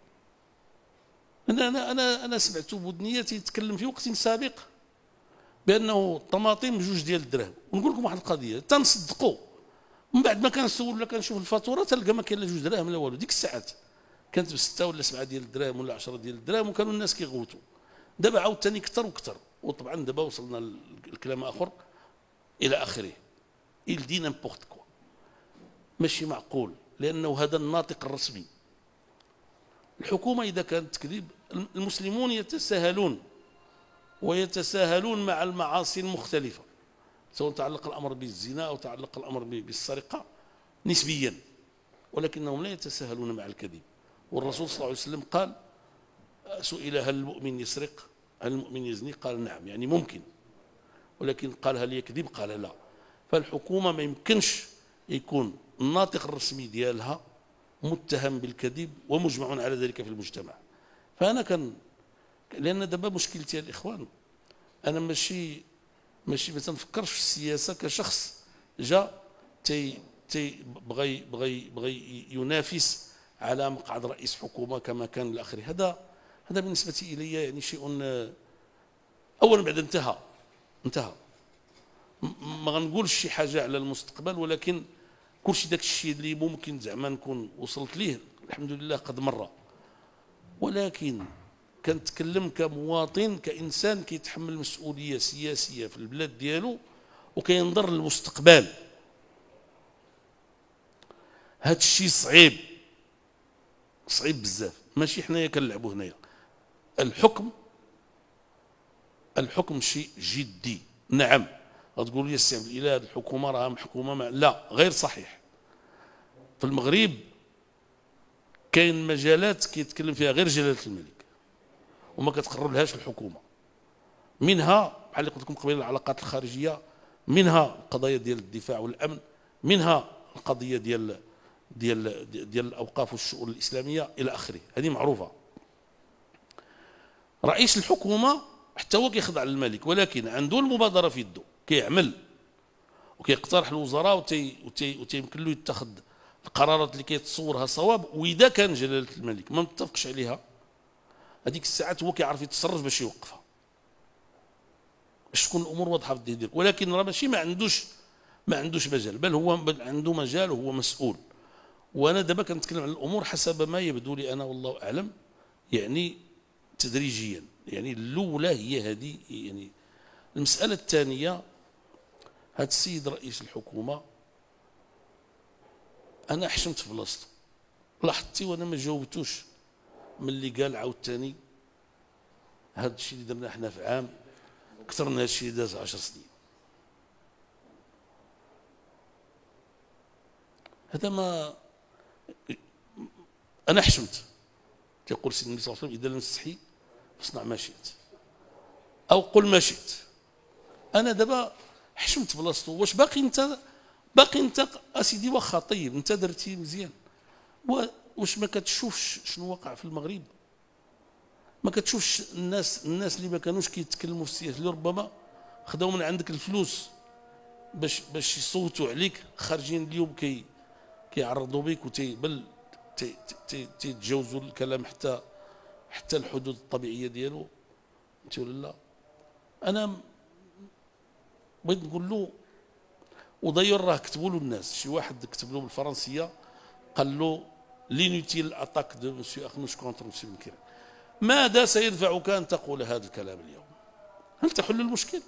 انا سمعته بودنيتي يتكلم في وقت سابق بانه الطماطم بجوج ديال الدراهم. ونقول لكم واحد القضيه تنصدقوا، من بعد ما كنسول ولا كنشوف الفاتوره تلقى ما كاين لا جوج دراهم لا والو. ديك الساعات كانت ب6 ولا 7 ديال الدراهم ولا 10 ديال الدراهم، وكانوا الناس كيغوتوا. دابا عاوتاني كثر وكثر، وطبعا دابا وصلنا لكلام اخر الى اخره. il dit n'importe quoi. ماشي معقول، لأنه هذا الناطق الرسمي. الحكومة إذا كانت تكذب، المسلمون يتساهلون ويتساهلون مع المعاصي المختلفة، سواء تعلق الأمر بالزنا أو تعلق الأمر بالسرقة نسبيا، ولكنهم لا يتساهلون مع الكذب. والرسول صلى الله عليه وسلم قال: سئل هل المؤمن يسرق؟ هل المؤمن يزني؟ قال نعم، يعني ممكن، ولكن قال هل يكذب؟ قال لا. فالحكومة ما يمكنش يكون الناطق الرسمي ديالها متهم بالكذب ومجمع على ذلك في المجتمع. فأنا لأن دابا مشكلتي يا الإخوان، أنا ماشي ما تنفكرش في السياسة كشخص جا بغى ينافس على مقعد رئيس حكومة كما كان إلى آخره. هذا بالنسبة إلي يعني شيء أولا بعد انتهى. ما غنقولش شي حاجة على المستقبل، ولكن كلشي داك الشيء اللي ممكن زعما نكون وصلت ليه الحمد لله قد مر. ولكن كنتكلم كمواطن، كإنسان كيتحمل مسؤولية سياسية في البلاد ديالو وكينظر للمستقبل. هاد الشيء صعيب بزاف، ماشي حنايا كنلعبوا هنايا. الحكم شيء جدي. نعم، غتقول لي السي عبد الاله هذه الحكومه راها محكومه لا، غير صحيح. في المغرب كاين مجالات كيتكلم فيها غير جلاله الملك وما كتقرر لهاش الحكومه، منها بحال اللي قلت لكم قبيله العلاقات الخارجيه، منها القضايا ديال الدفاع والامن، منها القضيه ديال الاوقاف والشؤون الاسلاميه الى اخره. هذه معروفه. رئيس الحكومه حتى هو كيخضع للملك، ولكن عنده المبادره في يده، كيعمل وكيقترح الوزراء وتيمكن له يتخذ القرارات اللي كيتصورها صواب. واذا كان جلاله الملك ما متفقش عليها، هذيك الساعات هو كيعرف يتصرف باش يوقفها، باش تكون الامور واضحه في الدير. ولكن راه ماشي ما عندوش مجال، بل هو عنده مجال وهو مسؤول. وانا دابا كنتكلم عن الامور حسب ما يبدو لي انا والله اعلم، يعني تدريجيا. يعني الاولى هي هذه. يعني المساله الثانيه، هذا السيد رئيس الحكومه انا حشمت في بلاصتو. لاحظتي وانا ما جاوبتوش ملي قال عاوتاني هذا الشيء اللي درناه حنا في عام اكثر من هذا الشيء اللي داز 10 سنين. هذا ما انا حشمت. يقول سيدنا النبي صلى الله عليه وسلم: اذا لم تستحي فاصنع ما شئت او قل ما شئت. انا دابا حشمت بلاصتو. واش باقي انت اسيدي؟ واخا طيب انت درتي مزيان، واش ما كتشوفش شنو وقع في المغرب؟ ما كتشوفش الناس اللي ما كانوش كيتكلموا في السياسه، اللي ربما خداو من عندك الفلوس باش يصوتوا عليك، خارجين اليوم كيعرضوا بك بل تيتجاوزوا الكلام حتى الحدود الطبيعيه ديالو. انت ولا لا؟ انا بغيت نقول له، وداير راه كتبوا له الناس، شي واحد كتب له بالفرنسيه قال له: لينوتيل اتاك دو مسيو اخنوش كونتر مسيو بنكير. ماذا سيدفعك ان تقول هذا الكلام اليوم؟ هل تحل المشكل؟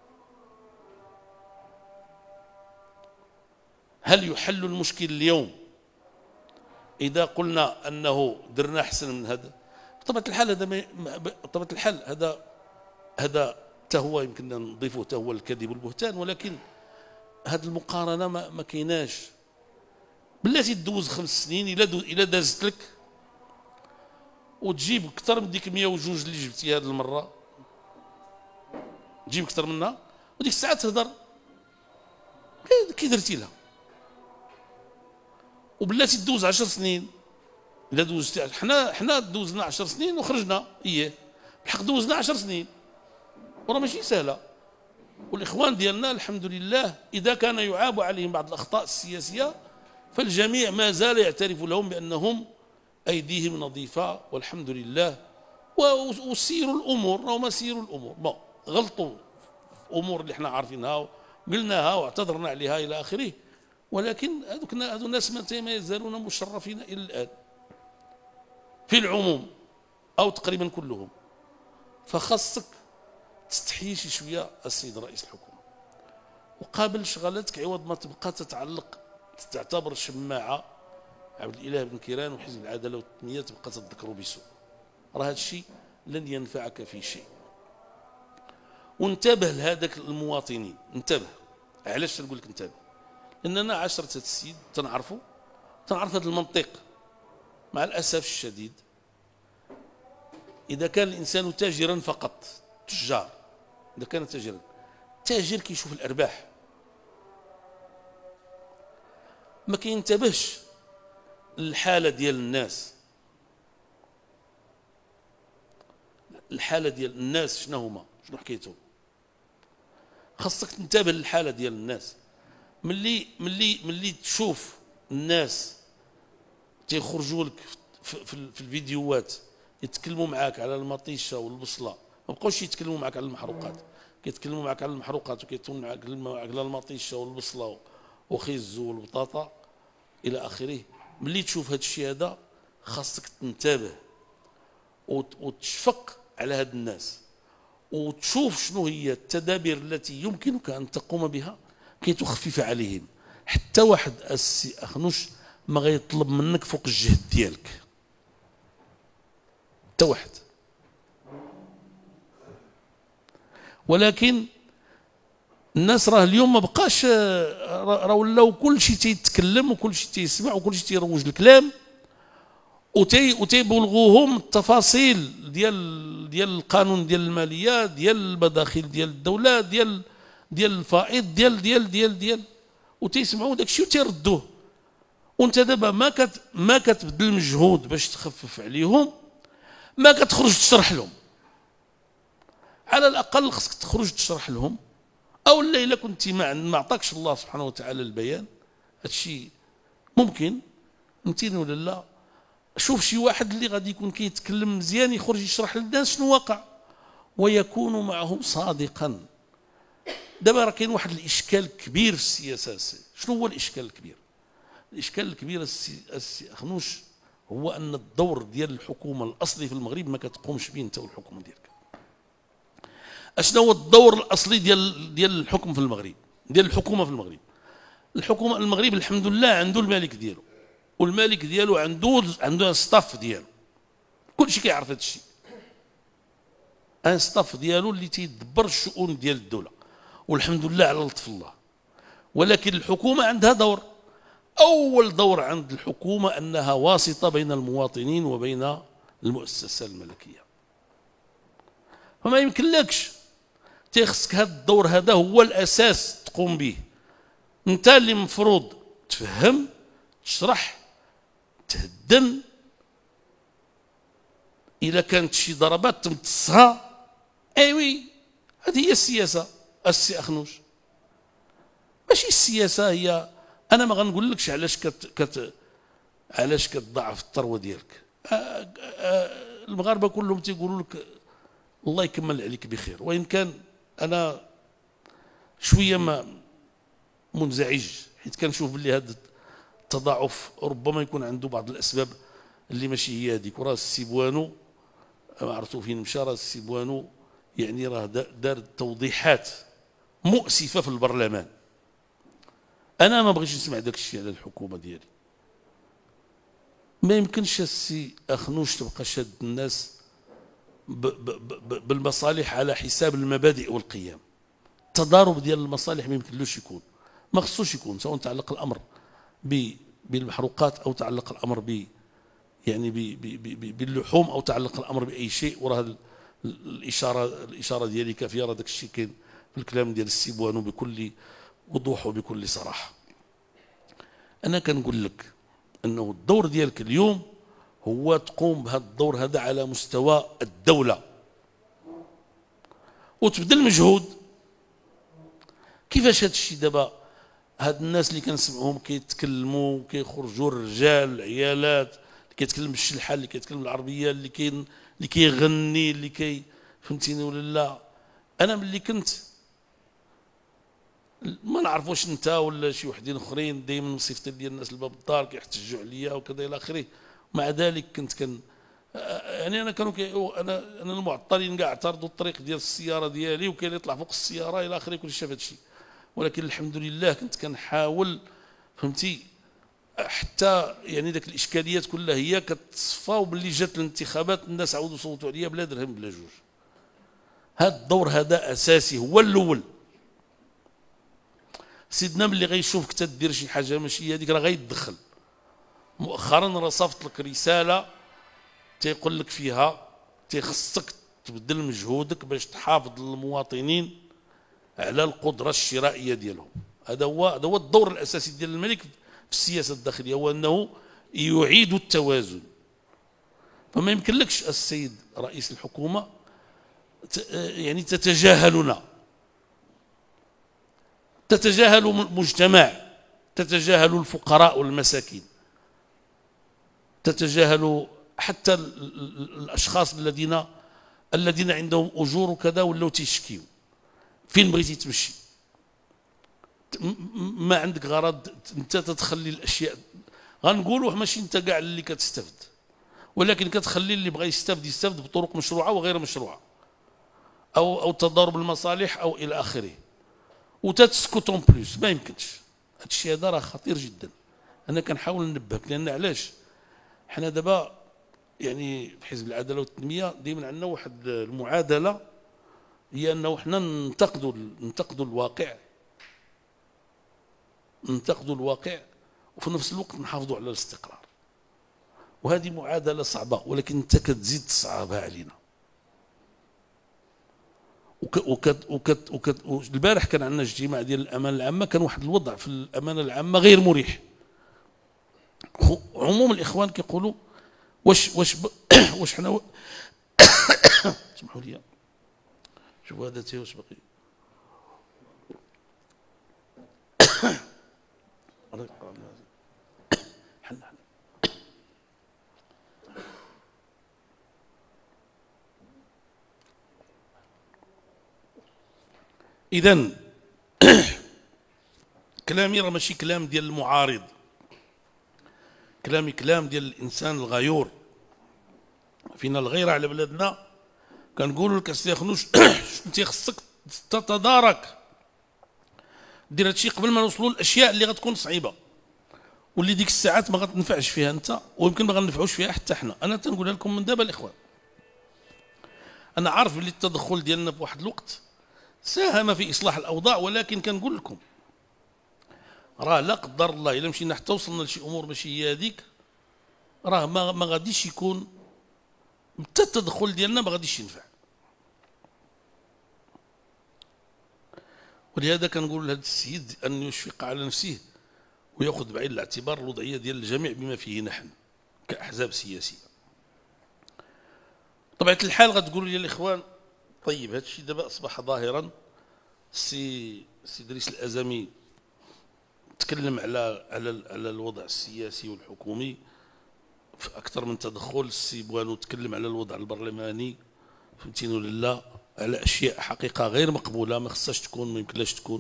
هل يحل المشكل اليوم اذا قلنا انه درنا احسن من هذا؟ بطبيعه الحال هذا حتى هو يمكن نضيفه حتى هو الكذب والبهتان. ولكن هذه المقارنه ما كايناش. بلاتي تدوز 5 سنين الا دازت لك وتجيب اكثر من ديك 102 اللي جبتي هذه المره، تجيب اكثر منها، وديك الساعه تهضر كي درتي لها. وبلاتي تدوز 10 سنين، الا دوزتي حنا دوزنا 10 سنين وخرجنا. بالحق دوزنا 10 سنين وراه ماشي سهله. والاخوان ديالنا الحمد لله اذا كان يعاب عليهم بعض الاخطاء السياسيه فالجميع ما زال يعترف لهم بانهم ايديهم نظيفه والحمد لله. وسيروا الامور، راهما سيروا الامور. غلطوا في امور اللي احنا عارفينها وقلناها واعتذرنا عليها الى اخره، ولكن هذو الناس ما يزالون مشرفين الى الان في العموم او تقريبا كلهم. فخاصك تستحيي شي شويه السيد رئيس الحكومه. وقابل شغلاتك عوض ما تبقى تتعلق تعتبر شماعة عبد الإله بن كيران وحزب العدالة والتنمية تبقى تذكروا بسوء. راه هذا الشيء لن ينفعك في شيء. وانتبه لهذاك المواطنين، انتبه. علاش نقول لك انتبه؟ لأننا عشرة هذا السيد تنعرف هذا المنطق. مع الأسف الشديد إذا كان الإنسان تاجرا فقط، تجار، إذا كان تاجرا، تاجر كيشوف الأرباح، ما كينتبهش للحالة ديال الناس. الحالة ديال الناس شنو هما؟ شنو حكايتهم؟ خاصك تنتبه للحالة ديال الناس. ملي تشوف الناس تيخرجوا لك في الفيديوهات يتكلموا معاك على المطيشه والبصله، ما بقاوش يتكلموا معاك على المحروقات، كيتكلموا معاك على المحروقات وكيتكلموا معاك على المطيشه والبصله وخيزو والبطاطا الى اخره. ملي تشوف هذا الشيء هذا خاصك تنتبه وتشفق على هاد الناس، وتشوف شنو هي التدابير التي يمكنك ان تقوم بها كي تخفف عليهم. حتى واحد السي اخنوش ما غيطلب منك فوق الجهد ديالك، حتى واحد. ولكن الناس راه اليوم ما بقاش، راه ولاو كل شيء تيتكلم وكل شيء تيسمع وكل شيء تيروج الكلام وتيبلغوهم التفاصيل ديال القانون ديال الماليه، ديال المداخيل ديال الدوله، ديال الفائض، ديال وتيسمعوا داك الشيء وتيردوه. وانت دابا ما كتبذل مجهود باش تخفف عليهم، ما كتخرج تشرح لهم. على الاقل خصك تخرج تشرح لهم، او لا الا كنت ما عطاكش الله سبحانه وتعالى البيان، هادشي ممكن فهمتيني ولا لا. شوف شي واحد اللي غادي يكون كيتكلم مزيان يخرج يشرح للناس شنو واقع ويكون معهم صادقا. دابا راه كاين واحد الاشكال كبير في السياسه. شنو هو الاشكال الكبير؟ الاشكال الكبير السي اخنوش هو ان الدور ديال الحكومه الاصلي في المغرب ما كتقومش به انت والحكومه ديالك. اشنو هو الدور الاصلي ديال الحكم في المغرب، ديال الحكومه في المغرب؟ الحكومه المغرب الحمد لله عنده الملك ديالو، والملك ديالو عنده ستاف ديالو، كلشي كيعرف هذا الشيء. ان ستاف ديالو اللي تيدبر الشؤون ديال الدوله، والحمد لله على لطف الله. ولكن الحكومه عندها دور. اول دور عند الحكومه انها واسطه بين المواطنين وبين المؤسسه الملكيه. فما يمكنلكش، تيخصك هذا الدور هذا هو الاساس تقوم به. انت اللي مفروض تفهم، تشرح، تهدم. اذا كانت شي ضربات تمتصها، ايوي هذه هي السياسه السي اخنوش. ماشي السياسه هي انا ما غنقولكش علاش كتضاعف الثروه ديالك. المغاربه كلهم تيقولوا لك الله يكمل عليك بخير، وان كان انا شويه ما منزعج، حيت كنشوف باللي هذا التضاعف ربما يكون عنده بعض الاسباب اللي ماشي هي هذيك. وراه السي بوانو ما عرفتو فين مشى، راه السي بوانو يعني راه دار توضيحات مؤسفه في البرلمان. انا ما بغيتش نسمع داك الشيء على الحكومه ديالي. ما يمكنش السي اخنوش تبقى شاد الناس بالمصالح على حساب المبادئ والقيم. التضارب ديال المصالح ما يمكنلوش يكون، ما خصوش يكون، سواء تعلق الامر بالمحروقات او تعلق الامر يعني باللحوم او تعلق الامر باي شيء. وراه الاشاره ديالي كافيه، راه داك الشيء كاين في الكلام ديال السي بوانو بكل وضوح وبكل صراحه. انا كنقول لك انه الدور ديالك اليوم هو تقوم بهذا الدور هذا على مستوى الدوله وتبذل مجهود. كيفاش هذا الشيء دابا؟ هاد الناس اللي كنسمعوهم كيتكلموا كيخرجوا الرجال العيالات، اللي كيتكلم بالشلحه، اللي كيتكلم العربيه، اللي كيغني، اللي فهمتيني ولا لا. انا ملي كنت ما نعرف واش انت ولا شي وحدين اخرين دائما مصيفطين لي الناس لباب الدار كيحتجوا عليا وكذا الى اخره. مع ذلك كنت يعني انا كانوا انا المعطلين كاع اعترضوا الطريق ديال السياره ديالي، وكاين اللي يطلع فوق السياره الى اخره. كل شيء شاف هذا الشيء، ولكن الحمد لله كنت كنحاول، فهمتي، حتى يعني ذاك الاشكاليات كلها هي كتصفى، وباللي جات الانتخابات الناس عاودوا صوتوا عليا بلا درهم بلا جوج. هذا الدور هذا اساسي، هو الاول. سيدنا ملي غيشوفك تدير شي حاجه ماشي هذيك راه غيتدخل. مؤخرا رصفت لك رساله تيقول لك فيها تيخصك تبذل مجهودك باش تحافظ للمواطنين على القدره الشرائيه ديالهم. هذا هو الدور الاساسي ديال الملك في السياسه الداخليه، هو انه يعيد التوازن. فما يمكنلكش السيد رئيس الحكومه يعني تتجاهلنا، تتجاهل المجتمع، تتجاهل الفقراء والمساكين، تتجاهل حتى الاشخاص الذين عندهم اجور وكذا ولاو تيشكيو. فين بغيتي تمشي ما عندك غرض انت تتخلي الاشياء، غنقولوا ماشي انت كاع اللي كتستافد، ولكن كتخلي اللي بغى يستافد بطرق مشروعه وغير مشروعه، او تضارب المصالح او الى اخره، وتتسكت اون بلوس. ما يمكنش هذا الشيء، هذا راه خطير جدا. انا كنحاول ننبهك، لان علاش حنا دابا يعني في حزب العداله والتنميه دائما عندنا واحد المعادله، هي انه حنا ننتقدوا الواقع وفي نفس الوقت نحافظوا على الاستقرار. وهذه معادله صعبه، ولكن انت كتزيد تصعبها علينا. البارح كان عندنا اجتماع ديال الامانه العامه، كان واحد الوضع في الامانه العامه غير مريح. عموم الاخوان كيقولوا واش حنا اسمحوا لي، شوفوا هذا واش باقي. حل إذن كلامي راه ماشي كلام ديال المعارض، كلامي كلام ديال الإنسان الغيور. فينا الغيرة على بلادنا. كنقولوا لك السي خنوش انت خصك تتدارك، دير هادشي قبل ما نوصلوا للاشياء اللي غتكون صعيبه، واللي ديك الساعات ما غتنفعش فيها انت، ويمكن ما غننفعوش فيها حتى حنا. انا تنقولها لكم من دابا الاخوان، انا عارف بلي التدخل ديالنا في واحد الوقت ساهم في اصلاح الاوضاع، ولكن كنقول لكم راه لا قدر الله الا مشينا حتى وصلنا لشي امور ماشي هي هذيك، راه ما غاديش يكون حتى التدخل ديالنا ما غاديش ينفع. ولهذا كنقول لهذا السيد ان يشفق على نفسه وياخذ بعين الاعتبار الوضعيه ديال الجميع بما فيه نحن كاحزاب سياسيه. طبيعه الحال غتقولوا لي الاخوان طيب هذا الشيء دابا اصبح ظاهرا. السي ادريس الازمي تكلم على الوضع السياسي والحكومي في اكثر من تدخل، السي بوانو تكلم على الوضع البرلماني، فهمتيني ولا لا، على اشياء حقيقه غير مقبوله ما خصهاش تكون، ما يمكنلاش تكون.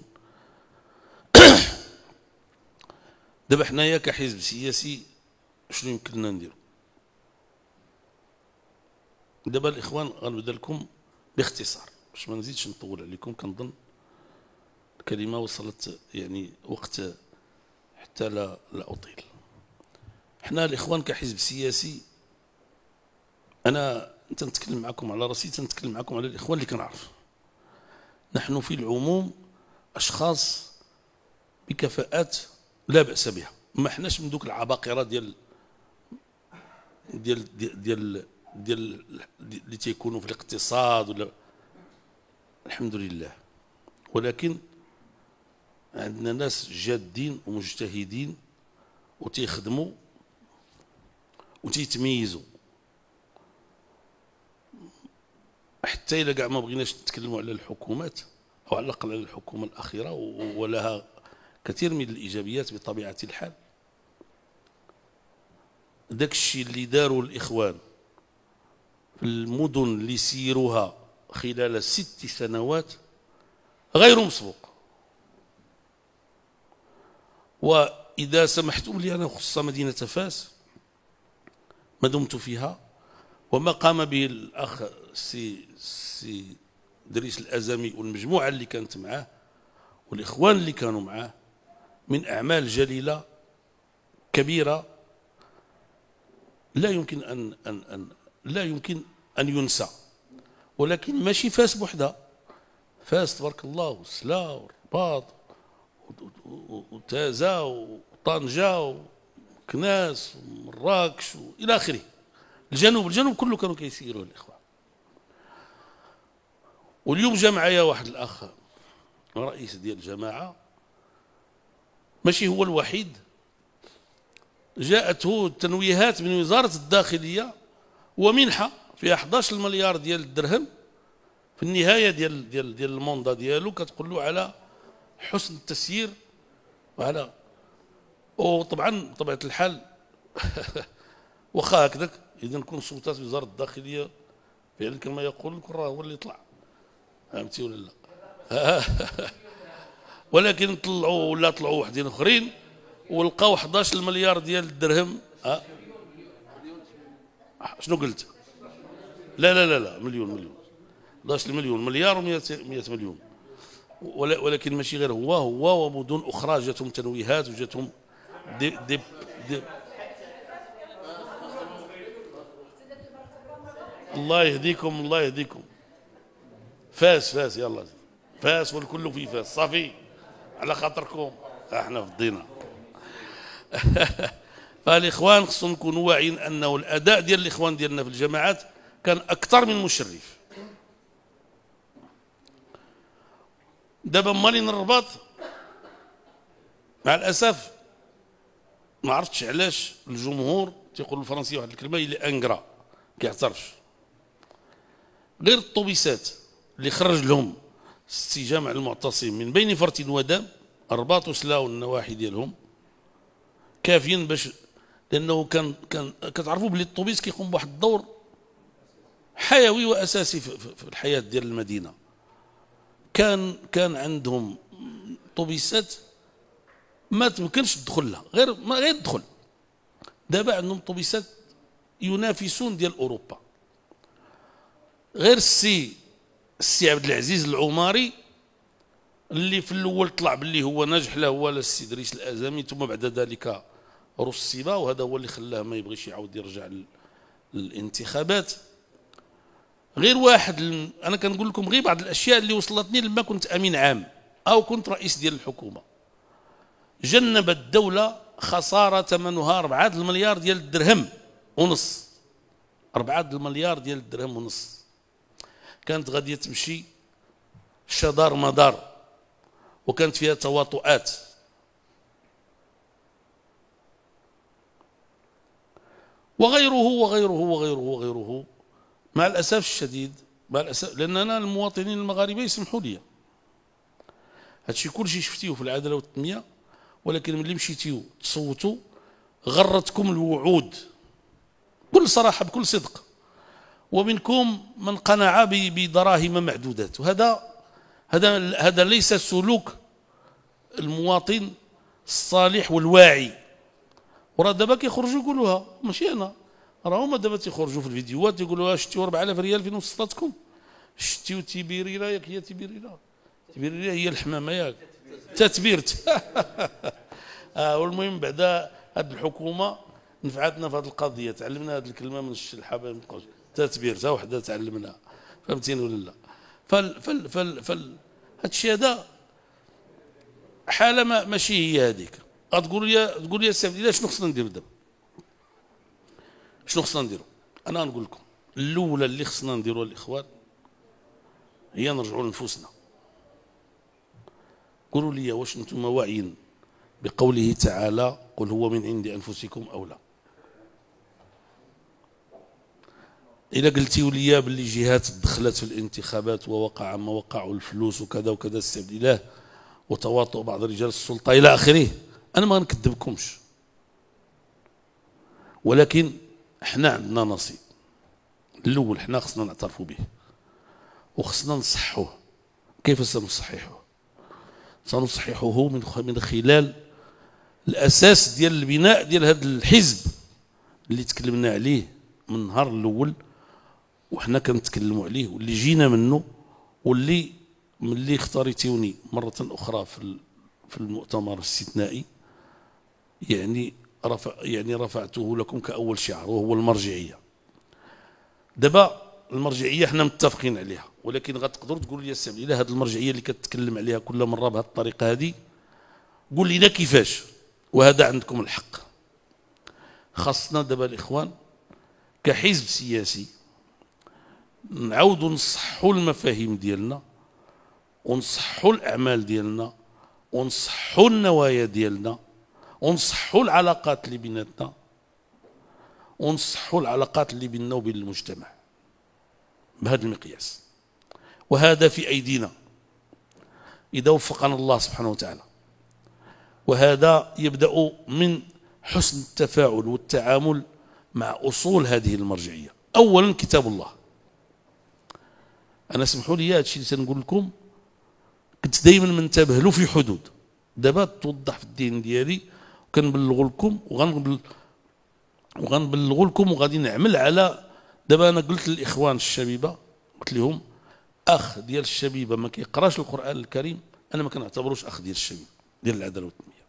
دابا حنايا كحزب سياسي شنو يمكن لنا نديرو؟ دابا الاخوان غنبدا لكم باختصار باش ما نزيدش نطول عليكم، كنظن الكلمه وصلت يعني وقت حتى لا اطيل. حنا الاخوان كحزب سياسي، انا تنتكلم معكم على راسي، تنتكلم معكم على الاخوان اللي كنعرف. نحن في العموم اشخاص بكفاءات لا باس بها، ما حناش من دوك العباقره ديال ديال ديال ديال, ديال اللي تيكونوا في الاقتصاد ولا، الحمد لله. ولكن عندنا ناس جادين ومجتهدين وتيخدموا وتيتميزوا. حتى إلا كاع ما بغيناش نتكلموا على الحكومات، او على الاقل على الحكومه الاخيره ولها كثير من الايجابيات بطبيعه الحال، داك الشيء اللي داروا الاخوان في المدن اللي سيروها خلال 6 سنوات غير مسبوق. واذا سمحتم لي انا خص مدينه فاس ما دمت فيها، وما قام به الاخ سي ادريس الازمي والمجموعه اللي كانت معه، والإخوان اللي كانوا معاه من أعمال جليلة كبيرة لا يمكن أن ينسى. ولكن ماشي فاس بوحدها، فاس تبارك الله وسلا والرباط وتازا وطنجة وكناس ومراكش إلى آخره. الجنوب كله كانوا كيسيروا الإخوان. واليوم جا معايا واحد الأخ رئيس ديال الجماعة، ماشي هو الوحيد، جاءته التنويهات من وزارة الداخلية ومنحة فيها 11 مليار ديال الدرهم في النهاية ديال الموندا ديالو، كتقول له على حسن التسيير وعلى وطبعا بطبيعة الحال واخا هكذاك إذا نكون سلطات وزارة الداخلية فعلا كما يقول راه هو اللي طلع، فهمتي ولا لا؟ ولكن طلعوا وحدين اخرين ولقاو 11 مليار ديال الدرهم. شنو قلت؟ لا مليون 11 مليون، مليار و100 مليون. ولكن ماشي غير هو ومدن اخرى جاتهم تنويهات وجاتهم دي الله يهديكم فاس يلا فاس والكل في فاس صافي على خاطركم احنا فضينا. فالاخوان خصهم نكونوا واعيين انه الاداء ديال الاخوان ديالنا في الجماعات كان اكثر من مشرف. دابا مالين الرباط مع الاسف ما عرفتش علاش الجمهور تيقول الفرنسي واحد الكلمه اللي انكرا كيعترفش. غير الطوبيسات اللي خرج لهم ستي جامع المعتصم من بين فرت ودم الرباط وسلا والنواحي ديالهم كافيين باش، لانه كان كتعرفوا بلي الطوبيس كيقوم بواحد الدور حيوي واساسي في الحياه ديال المدينه. كان عندهم طوبيسات ما تمكنش تدخل لها، غير تدخل. دابا عندهم طوبيسات ينافسون ديال اوروبا. غير السي عبد العزيز العماري اللي في الاول طلع باللي هو ناجح له هو السي دريس الازامي، ثم بعد ذلك رسبا، وهذا هو اللي خلاه ما يبغيش يعاود يرجع للانتخابات. غير واحد انا كنقول لكم غير بعض الاشياء اللي وصلتني لما كنت امين عام او كنت رئيس ديال الحكومه. جنبت الدوله خساره ثمنها 4 المليار ديال الدرهم ونص، 4 المليار ديال الدرهم ونص. كانت غاديه تمشي شدار مدار وكانت فيها تواطؤات. وغيره مع الاسف الشديد، لاننا المواطنين المغاربه يسمحوا لي هادشي كلشي شفتيه في العداله والتنميه، ولكن ملي مشيتيو تصوتوا غرتكم الوعود بكل صراحه بكل صدق، ومنكم من قنع بدراهم معدودات. هذا ليس سلوك المواطن الصالح والواعي. وراه دابا كيخرجوا يقولوها، ماشي انا، راه هما دابا تيخرجوا في الفيديوهات يقولوا شتيو 4000 ريال فين وصلتكم، شتيو تيبيريرا ياك هي تيبيريرا هي الحمامه ياك تتبيرت. والمهم بعد هذه الحكومه نفعتنا في هذه القضيه، تعلمنا هذه الكلمه من الشلحه ما نبقاوش تتبيرت وحده تعلمناها، فهمتيني ولا لا؟ هادشي هذا حاله ماشي هي هذيك. تقول لي السي عبد الله شنو خصنا نديرو دابا؟ شنو خصنا نديرو؟ انا نقول لكم الاولى اللي خصنا نديروها الاخوان هي نرجعوا لنفوسنا. قولوا لي واش انتم واعيين بقوله تعالى قل هو من عند انفسكم او لا؟ إلا قلتيوا لي باللي جهات دخلت في الانتخابات ووقع ما وقع الفلوس وكذا وكذا السي عبد الله وتواطؤ بعض رجال السلطه الى اخره، انا ما غنكذبكمش، ولكن احنا عندنا نصيب. الاول حنا خصنا نعترفوا به وخصنا نصحوه. كيف سنصححه؟ سنصححه من خلال الاساس ديال البناء ديال هذا الحزب اللي تكلمنا عليه من النهار الاول وحنا كنتكلموا عليه واللي جينا منه واللي ملي اختاريتوني مرة أخرى في المؤتمر الاستثنائي، يعني رفعته لكم كأول شعار وهو المرجعية. دابا المرجعية حنا متفقين عليها، ولكن غتقدروا تقولوا لي السبب إلى هذه المرجعية اللي كتكلم عليها كل مرة بهذه الطريقة هذه، قول لنا كيفاش. وهذا عندكم الحق. خاصنا دابا الإخوان كحزب سياسي نعاودوا نصحوا المفاهيم ديالنا، ونصحوا الأعمال ديالنا، ونصحوا النوايا ديالنا، ونصحوا العلاقات اللي بيناتنا، ونصحوا العلاقات اللي بيننا وبين المجتمع بهذا المقياس. وهذا في أيدينا إذا وفقنا الله سبحانه وتعالى. وهذا يبدأ من حسن التفاعل والتعامل مع أصول هذه المرجعية. أولا كتاب الله. أنا اسمحوا لي هذا الشيء اللي سنقول لكم كنت دائما منتبه له في حدود. دابا توضح في الدين ديالي وكنبلغ لكم وغنبلغ لكم وغادي نعمل على. دابا أنا قلت للإخوان الشبيبة، قلت لهم أخ ديال الشبيبة ما كيقراش القرآن الكريم أنا ما كنعتبروش أخ ديال الشبيبة ديال العدالة والتنمية.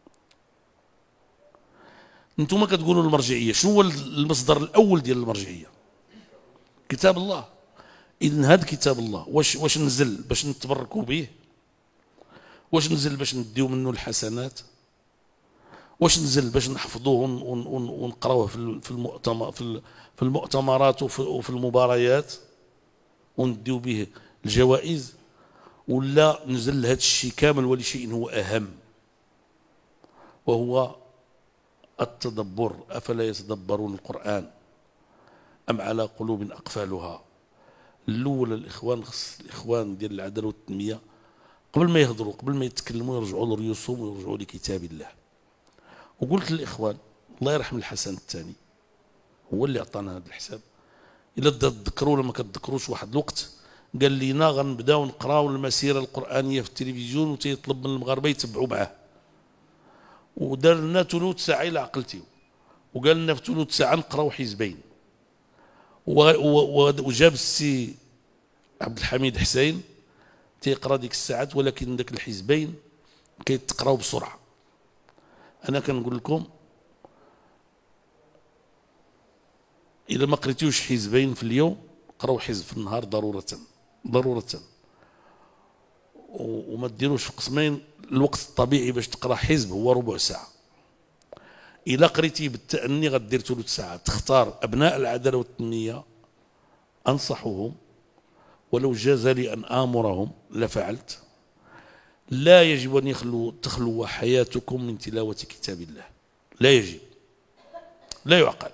انتم كتقولوا المرجعية، شنو هو المصدر الأول ديال المرجعية؟ كتاب الله. إذن هذا كتاب الله واش نزل باش نتبركوا به؟ واش نزل باش نديو منه الحسنات؟ واش نزل باش نحفظوه ونقراوه في المؤتمرات وفي المباريات ونديو به الجوائز؟ ولا نزل هذا الشيء كامل ولشيء هو أهم، وهو التدبر؟ أفلا يتدبرون القرآن أم على قلوب أقفالها؟ الأول الإخوان ديال العدالة والتنمية قبل ما يهضروا، قبل ما يتكلموا، يرجعوا لريوسهم ويرجعوا لكتاب الله. وقلت للإخوان الله يرحم الحسن الثاني هو اللي عطانا هذا الحساب، إلا تذكروا ولا ما كتذكروش، واحد الوقت قال لنا غنبداو نقراو المسيرة القرآنية في التلفزيون وتيطلب من المغاربة يتبعوا معاه، ودار لنا ثلث ساعة إلا عقلتيو، وقال لنا في ثلث ساعة نقراو حزبين، وجاب السي عبد الحميد حسين تيقرا ديك الساعات، ولكن ذاك الحزبين كيتقراو بسرعة. أنا كنقول لكم إذا ما قريتوش حزبين في اليوم قراو حزب في النهار ضرورة ضرورة، وما ديروش في قسمين. الوقت الطبيعي باش تقرا حزب هو ربع ساعة. إلا قريتي بالتأني غدير ثلث ساعة. تختار أبناء العدالة والتنمية أنصحهم، ولو جاز لي أن آمرهم لفعلت. لا يجب أن تخلو حياتكم من تلاوة كتاب الله، لا يجب، لا يعقل.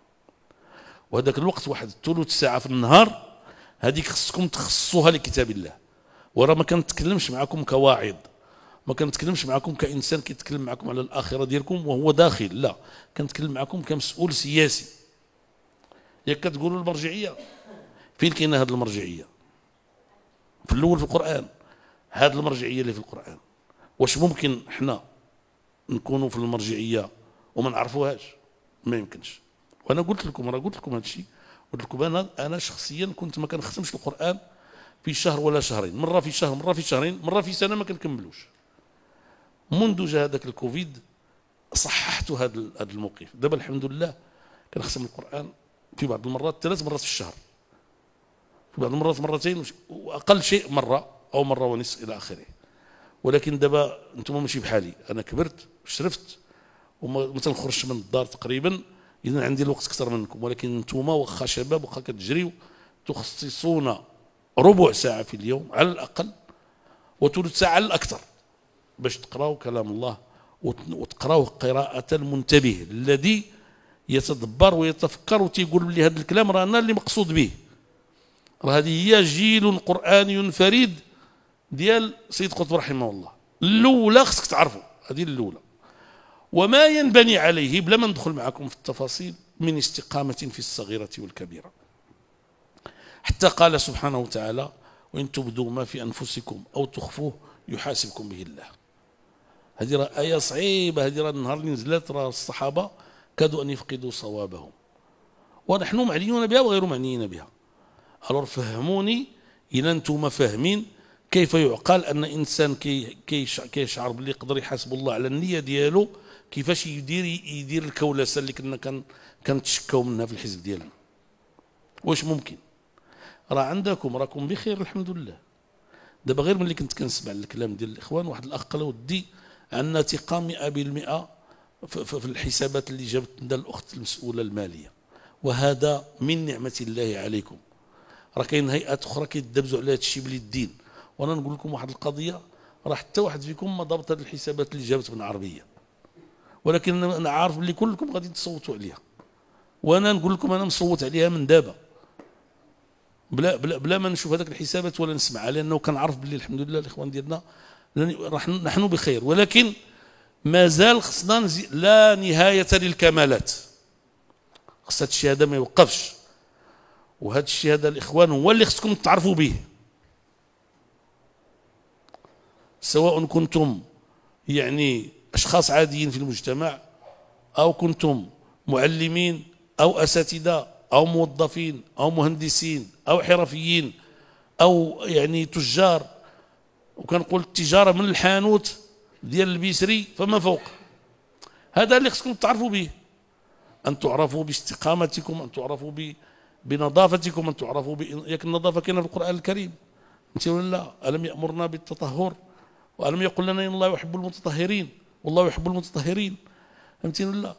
وهذاك الوقت واحد ثلث ساعة في النهار هذيك خصكم تخصصوها لكتاب الله. وراه ما كنتكلمش معكم كواعظ، ما كنتكلمش معكم كإنسان كيتكلم معكم على الآخرة ديالكم وهو داخل، لا، كنتكلم معكم كمسؤول سياسي. ياك كتقولوا المرجعية، فين كاينه هذه المرجعية؟ في الأول في القرآن. هذه المرجعية اللي في القرآن واش ممكن احنا نكونوا في المرجعية وما نعرفوهاش؟ ما يمكنش. وانا قلت لكم هذا الشيء، قلت لكم انا شخصيا كنت ما كنختمش القرآن في شهر ولا شهرين، مرة في شهر، مرة في شهرين، مرة في سنة ما كنكملوش. منذ جاء هذاك الكوفيد صححت هذا الموقف. دابا الحمد لله كنختم القرآن في بعض المرات 3 مرات في الشهر، في بعض المرات مرتين، واقل شيء مرة او مرة ونصف الى اخره. ولكن دابا انتم ماشي بحالي، انا كبرت شرفت وما تنخرجش من الدار تقريبا، اذا عندي الوقت اكثر منكم. ولكن انتم واخا شباب واخا كتجريو تخصصون ربع ساعة في اليوم على الأقل وثلث ساعة على الأكثر باش تقراوا كلام الله، وتقراوه قراءة المنتبه الذي يتدبر ويتفكر وتيقول بلي هذا الكلام راه أنا اللي مقصود به. راه هذه هي جيل قرآني فريد ديال سيد قطب رحمه الله. الأولى خصك تعرفوا، هذه الأولى. وما ينبني عليه بلا ما ندخل معكم في التفاصيل من استقامة في الصغيرة والكبيرة، حتى قال سبحانه وتعالى: وإن تبدوا ما في أنفسكم أو تخفوه يحاسبكم به الله. هذه راه آية صعيبة، هذه راه النهار اللي نزلت راه الصحابة كادوا أن يفقدوا صوابهم، ونحن معنيون بها وغير معنيين بها. ألور فهموني إلا أنتم فاهمين كيف يعقل أن إنسان كيشعر باللي يقدر يحاسب الله على النية ديالو كيفاش يدير الكولسة اللي كنتشكاو منها في الحزب ديالنا؟ واش ممكن؟ راه عندكم راكم بخير الحمد لله. دابا غير ملي كنت كنسمع الكلام ديال الاخوان، واحد الاخ قال ودي عندنا ثقه 100% في الحسابات اللي جابت لنا الاخت المسؤوله الماليه، وهذا من نعمه الله عليكم. راه كاين هيئات اخرى كيدبزوا على هذا الشيء باليدين. وانا نقول لكم واحد القضيه، راه حتى واحد فيكم ما ضبط هذه الحسابات اللي جابت من عربيه، ولكن انا عارف بلي كلكم غادي تصوتوا عليها، وانا نقول لكم انا مصوت عليها من دابا بلا ما نشوف هذاك الحسابات ولا نسمعها، لانه كنعرف باللي الحمد لله الاخوان ديالنا نحن بخير. ولكن مازال خصنا لا نهايه للكمالات، خص هذا الشيء هذا ما يوقفش، وهذا الشيء هذا الاخوان هو اللي خصكم تعرفوا به، سواء كنتم يعني اشخاص عاديين في المجتمع، او كنتم معلمين او اساتذه او موظفين او مهندسين او حرفيين او يعني تجار. وكنقول التجاره من الحانوت ديال البيسري فما فوق. هذا اللي خصكم تعرفوا به، ان تعرفوا باستقامتكم، ان تعرفوا بنظافتكم، ان تعرفوا ياك النظافه كاينه في القران الكريم، انت ولا لا؟ الم يامرنا بالتطهر والم يقل لنا ان الله يحب المتطهرين والله يحب المتطهرين، فهمتيني ولا؟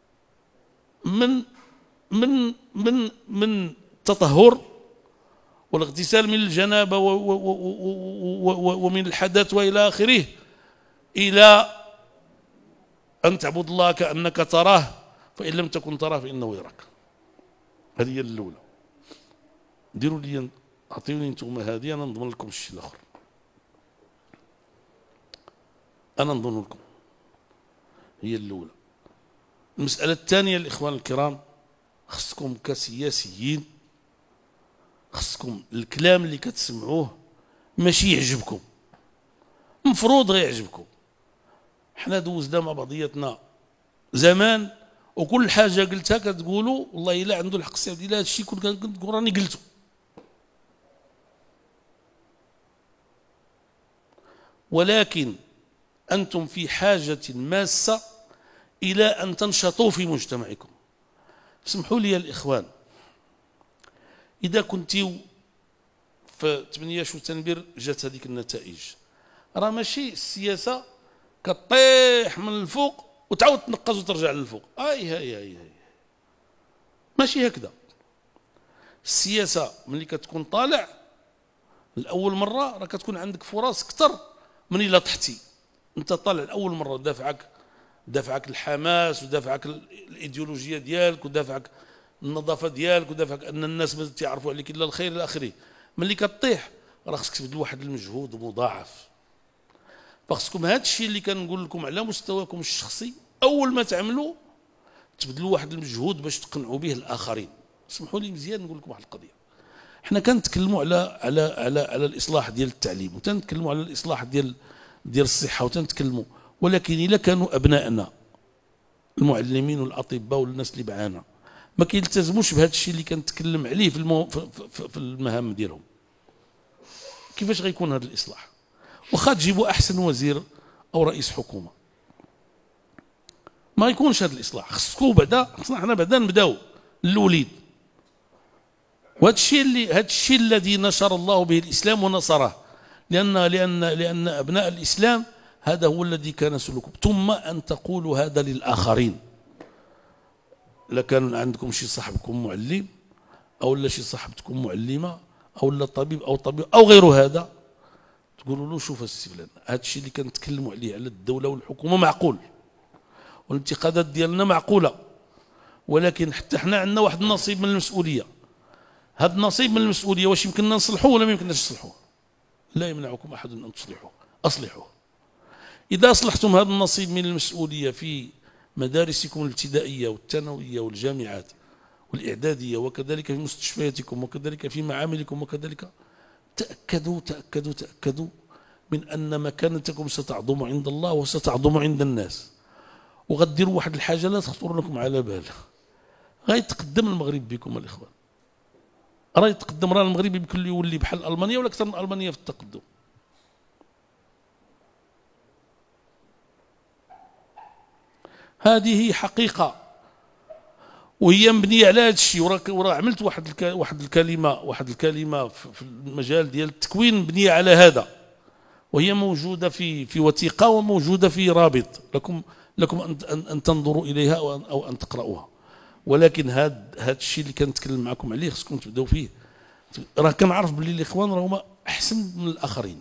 من التطهر والاغتسال من الجنابه ومن الحدث والى اخره، الى ان تعبد الله كانك تراه فان لم تكن تراه فانه يراك. هذه هي الاولى. ديروا لي اعطيوني انتم هذه، انا نضمن لكم الشيء الاخر، انا نضمن لكم. هي الاولى. المساله الثانيه الاخوان الكرام، خصكم كسياسيين خصكم الكلام اللي كتسمعوه ماشي يعجبكم، مفروض غير يعجبكم. حنا دوزنا مع بعضياتنا زمان وكل حاجه قلتها كتقولوا والله الا عنده الحق السي عبد الله، هذا الشيء كنت كنقول راني قلته. ولكن انتم في حاجه ماسه الى ان تنشطوا في مجتمعكم. اسمحوا لي يا الاخوان، اذا كنتيو في 8 شتنبر جات هذيك النتائج، راه ماشي السياسه كطيح من الفوق وتعاود تنقص وترجع للفوق، هاي ماشي هكذا. السياسه ملي كتكون طالع لاول مره راه كتكون عندك فرص اكثر من الا طحتي. انت طالع لاول مره دافعك الحماس ودافعك الايديولوجيه ديالك ودافعك النظافه ديالك ودافعك ان الناس ما تعرفوا عليك الا الخير الى اخره. ملي كطيح راه خصك تبذل واحد المجهود مضاعف. فخصكم هذا الشيء اللي كنقول لكم على مستواكم الشخصي، اول ما تعملوا تبذلوا واحد المجهود باش تقنعوا به الاخرين. اسمحوا لي مزيان نقول لكم واحد القضيه. حنا كنتكلموا على الاصلاح ديال التعليم، وتنتكلموا على الاصلاح ديال الصحه، وتنتكلموا، ولكن الا كانوا ابنائنا المعلمين والاطباء والناس اللي معانا ما كيلتزموش بهذا الشيء اللي كنتكلم عليه في المهام ديالهم، كيفاش غيكون هذا الاصلاح؟ واخا تجيبوا احسن وزير او رئيس حكومه ما يكونش هذا الاصلاح. خصنا حنا بعدا نبداو الوليد. وهذا الشيء الذي نشر الله به الاسلام ونصره، لان ابناء الاسلام هذا هو الذي كان سلوكهم. ثم ان تقولوا هذا للاخرين. لا كان عندكم شي صاحبكم معلم او لا شي صاحبتكم معلمه او لا طبيب او غير هذا، تقولوا له شوف السي فلان، هذا الشيء اللي كنتكلموا عليه على الدوله والحكومه معقول، والانتقادات ديالنا معقوله، ولكن حتى حنا عندنا واحد النصيب من المسؤوليه. هذا النصيب من المسؤوليه واش يمكننا نصلحوه ولا ما يمكنناش نصلحوه؟ لا يمنعكم احد ان تصلحوه، اصلحوه. اذا اصلحتم هذا النصيب من المسؤوليه في مدارسكم الابتدائيه والثانويه والجامعات والاعداديه، وكذلك في مستشفياتكم، وكذلك في معاملكم، وكذلك تأكدوا من أن مكانتكم ستعظم عند الله وستعظم عند الناس. وغديروا واحد الحاجة لا تخطر لكم على بال، غيتقدم المغرب بكم الإخوان، راه يتقدم، راه المغرب يمكن له يولي بحال ألمانيا ولا أكثر من ألمانيا في التقدم. هذه حقيقة وهي مبنية على هذا الشيء. وراه عملت واحد الكلمة في المجال ديال التكوين مبنية على هذا، وهي موجودة في وثيقة وموجودة في رابط لكم أن تنظروا إليها أو أن تقرأوها. ولكن هذا الشيء اللي كنتكلم معكم عليه خصكم تبداو فيه. راه كنعرف باللي الإخوان راهما أحسن من الآخرين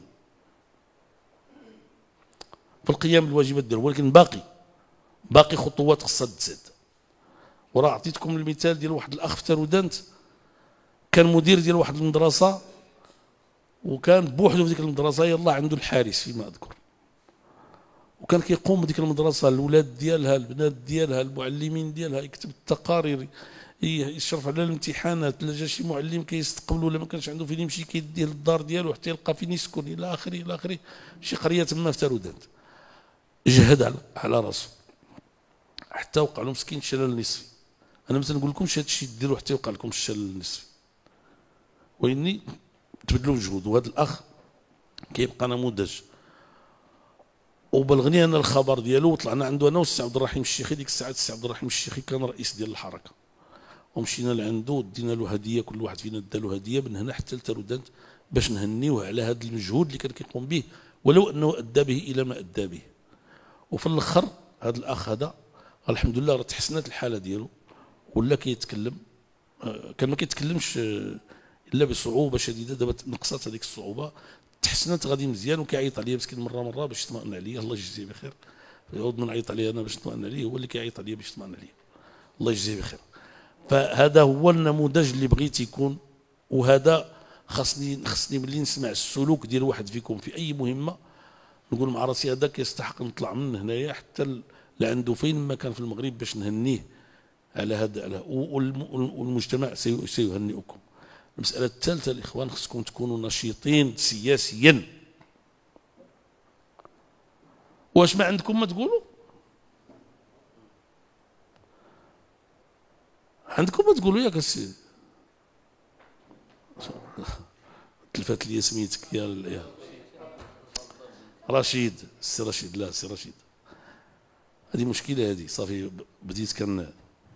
في القيام بالواجبات ديالهم، ولكن باقي خطوات خصها تزاد. وراه عطيتكم المثال ديال واحد الأخ في تارودانت كان مدير ديال واحد المدرسة، وكان بوحده في ديك المدرسة يلاه عنده الحارس فيما أذكر، وكان كيقوم بديك المدرسة الأولاد ديالها البنات ديالها المعلمين ديالها يكتب التقارير يشرف على الامتحانات، لا جا شي معلم كيستقبل ولا ما كانش عنده فين يمشي كيديه للدار ديالو حتى يلقى فين يسكن إلى آخره إلى آخره. شي قرية تما في تارودانت جهد على راسه حتى وقع له مسكين الشلل نصفي. أنا ما تنقول لكمش هذا الشيء ديروا حتى يوقع لكم الشلل النصفي، وإني تبذلوا مجهود. وهذا الأخ كيبقى نموذج. وبلغني أنا الخبر ديالو وطلعنا عنده أنا والسي عبد الرحيم الشيخي. ديك الساعة السي عبد الرحيم الشيخي كان رئيس ديال الحركة، ومشينا لعنده ودينا له هدية، كل واحد فينا دا له هدية من هنا حتى لتارودانت باش نهنيوه على هذا المجهود اللي كان كيقوم به، ولو أنه أدى به إلى ما أدى به. وفي الآخر هذا الأخ هذا الحمد لله راه تحسنت الحالة ديالو ولا كيتكلم. كان ما كيتكلمش الا بصعوبه شديده، دابا نقصت هذيك الصعوبه، تحسنت غادي مزيان. وكيعيط عليا مسكين مره باش يطمئن عليا، الله يجزيه بخير. يعود من عيط عليا انا باش نطمئن عليه، هو اللي كيعيط عليا باش يطمئن عليا، الله يجزيه بخير. فهذا هو النموذج اللي بغيت يكون. وهذا خاصني ملي نسمع السلوك ديال واحد فيكم في اي مهمه نقول مع راسي هذا كيستحق نطلع من هنايا حتى لعنده فين ما كان في المغرب باش نهنيه على هذا، والمجتمع سيهنئكم. المسألة الثالثة الإخوان خصكم تكونوا نشيطين سياسيا. واش ما عندكم ما تقولوا؟ عندكم ما تقولوا ياك السيدي؟ تلفات لي سميتك يا رشيد، السي رشيد. لا السي رشيد هذه مشكلة، هذه صافي بديت كان.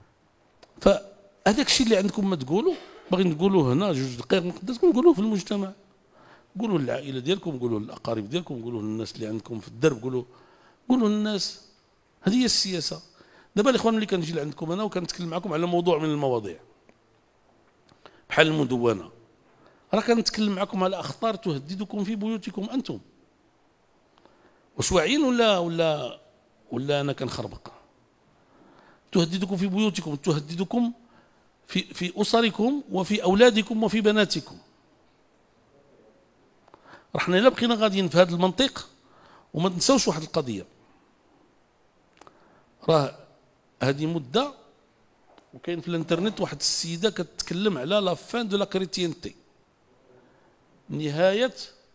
فهذاك الشيء اللي عندكم ما تقولوا باغي نقولوه هنا جوج دقائق نقدركم نقولوه في المجتمع، قولوا للعائله ديالكم، قولوا للاقارب ديالكم، قولوا للناس اللي عندكم في الدرب، قولوا للناس. هذه هي السياسه. دابا الاخوان ملي كنجي لعندكم انا وكنتكلم معكم على موضوع من المواضيع بحال المدونه، راه كنتكلم معكم على اخطار تهددكم في بيوتكم انتم. واش واعيين ولا انا كنخربق؟ تهددكم في بيوتكم، تهددكم في أسركم وفي أولادكم وفي بناتكم. رحنا إلا بقينا غاديين في هذا المنطق. وما تنساوش واحد القضية، راه هذه مدة وكاين في الانترنت واحد السيدة كتتكلم على لا فان دو لا كريتيانتي، نهاية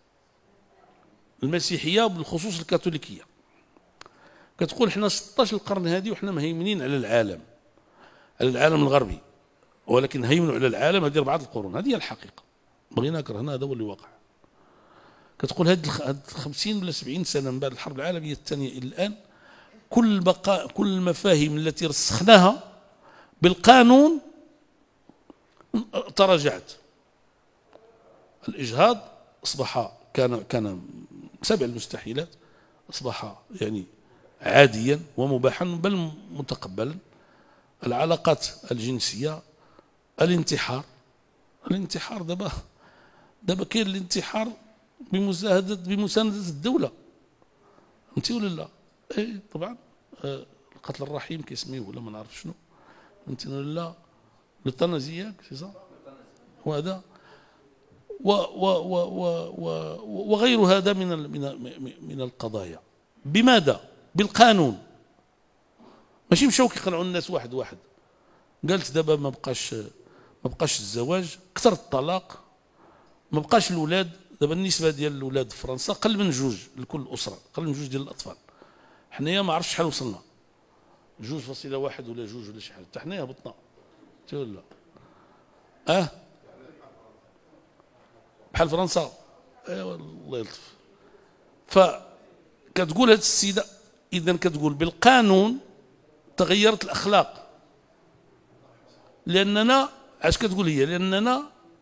المسيحية بالخصوص الكاثوليكية. كتقول حنا 16 القرن هذه وحنا مهيمنين على العالم الغربي، ولكن هيمنوا على العالم هذه 4 القرون. هذه هي الحقيقة، بغينا كرهنا، هذا هو اللي واقع. كتقول هاد 50 ولا 70 سنة من بعد الحرب العالمية الثانية إلى الآن كل المفاهيم التي رسخناها بالقانون تراجعت. الإجهاض أصبح كان 7 المستحيلات، أصبح يعني عاديا ومباحا بل متقبلا. العلاقات الجنسية، الانتحار دابا كاين الانتحار بمساندة الدولة، فهمتي ولا لا؟ اي طبعا. القتل الرحيم كيسميوه ولا ما نعرف شنو، فهمتي ولا لا؟ للطنازية سي صح؟ وهذا وغير هذا من القضايا. بماذا؟ بالقانون. ماشي مشاو كيقنعوا الناس واحد. قالت دابا ما بقاش الزواج، كثر الطلاق، ما بقاش الاولاد. دابا النسبه ديال الاولاد في فرنسا قل من 2 لكل اسره، قل من 2 ديال الاطفال. حنايا ما عرفتش شحال وصلنا، 2.1 ولا 2 ولا شحال، حتى حنايا هبطنا، فهمتي ولا لا؟ بحال فرنسا. ايوا الله يلطف. فكتقول هذه السيده، اذا كتقول بالقانون تغيرت الأخلاق، لأننا عاش كتقول هي لأننا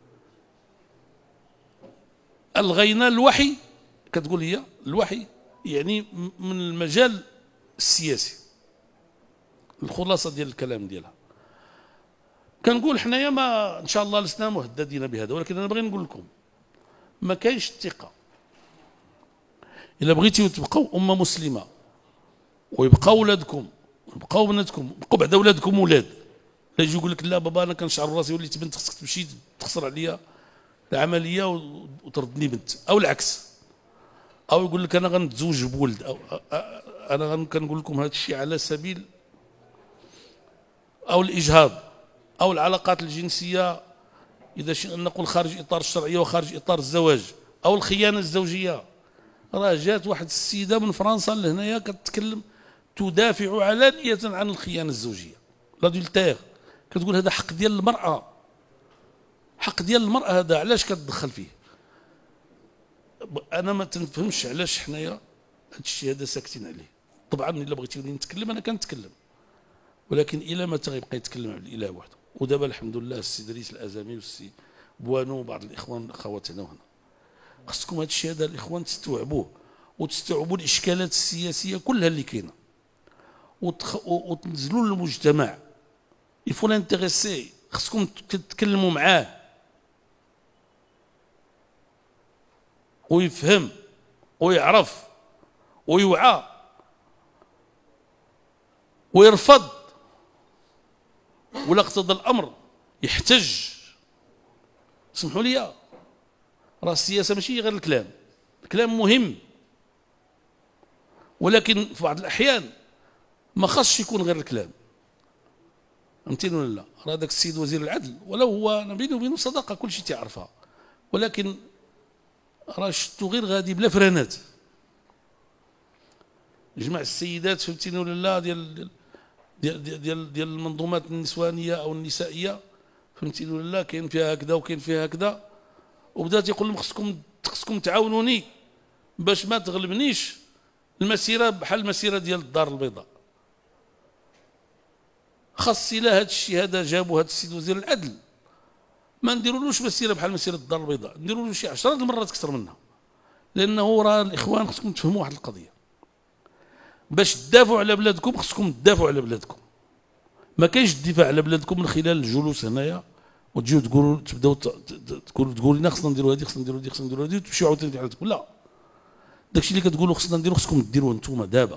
ألغينا الوحي، كتقول هي الوحي يعني من المجال السياسي. الخلاصة ديال الكلام ديالها كنقول حنايا ما ان شاء الله لسنا مهددين بهذا، ولكن انا بغي نقول لكم ما كاينش الثقة. الا بغيتيو تبقاو امه مسلمه ويبقاو ولادكم ويبقاو بناتكم يبقاو بعدا ولادكم ولاد، لا يجي يقول لك لا بابا انا كنشعر راسي وليت بنت خصك تمشي تخسر عليا العمليه وتردني بنت، او العكس، او يقول لك انا غنتزوج بولد، او انا كنقول لكم هذا الشيء على سبيل او الاجهاض او العلاقات الجنسيه اذا شئنا نقول خارج اطار الشرعيه وخارج اطار الزواج، او الخيانه الزوجيه. راه جات واحد السيده من فرنسا لهنايا كتتكلم تدافع علانيه عن الخيانه الزوجيه، لادولتير، كتقول هذا حق ديال المراه، حق ديال المراه هذا، علاش كتدخل فيه؟ انا ما تنفهمش علاش حنايا هذا الشيء هذا ساكتين عليه. طبعا الا بغيتيني نتكلم انا كنتكلم، ولكن الى متى غيبقى يتكلم على الاله وحده؟ ودابا الحمد لله السي دريس الازامي والسي بوانو وبعض الاخوان اخواتنا هنا، خصكم هذا الشيء هذا الاخوان تستوعبوه وتستوعبوا الاشكالات السياسيه كلها اللي كاينه وتنزلوا للمجتمع. يفو لانتيغيسي، خصكم تتكلموا معاه ويفهم ويعرف ويوعى ويرفض، ولا اقتضى الامر يحتج. اسمحوا لي، راه السياسه ماشي غير الكلام، الكلام مهم، ولكن في بعض الاحيان ما خاصش يكون غير الكلام. فهمتيني ولا لا؟ راه داك السيد وزير العدل ولو هو بينه وبينه صداقه كل شيء تعرفها، ولكن راه شفتو غير غادي بلا فرانات، جمع السيدات فهمتيني ولا لا ديال ديال ديال ديال, ديال المنظومات النسوانيه او النسائيه، فهمتيني ولا لا؟ كاين فيها هكذا وكاين فيها هكذا، وبدا تيقول لهم خصكم تعاونوني باش ما تغلبنيش المسيره بحال المسيره ديال الدار البيضاء. خاص الا هذا الشيء هذا جابوا هذا السيد وزير العدل ما نديرولوش مسيره بحال مسيره الدار البيضاء، نديروا له شي 10 المرات اكثر منها، لانه راه الاخوان خصكم تفهموا واحد القضيه، باش تدافعوا على بلادكم خصكم تدافعوا على بلادكم. ما كاينش الدفاع على بلادكم من خلال الجلوس هنايا وتجيو تقولوا تبداو تقولوا لنا خصنا نديروا هذه خصنا نديروا هذه خصنا نديروا هذه وتمشيو عاوتاني في حالتكم. لا، داكشي اللي كتقولوا خصنا نديروا خصكم ديروه نتوما دابا.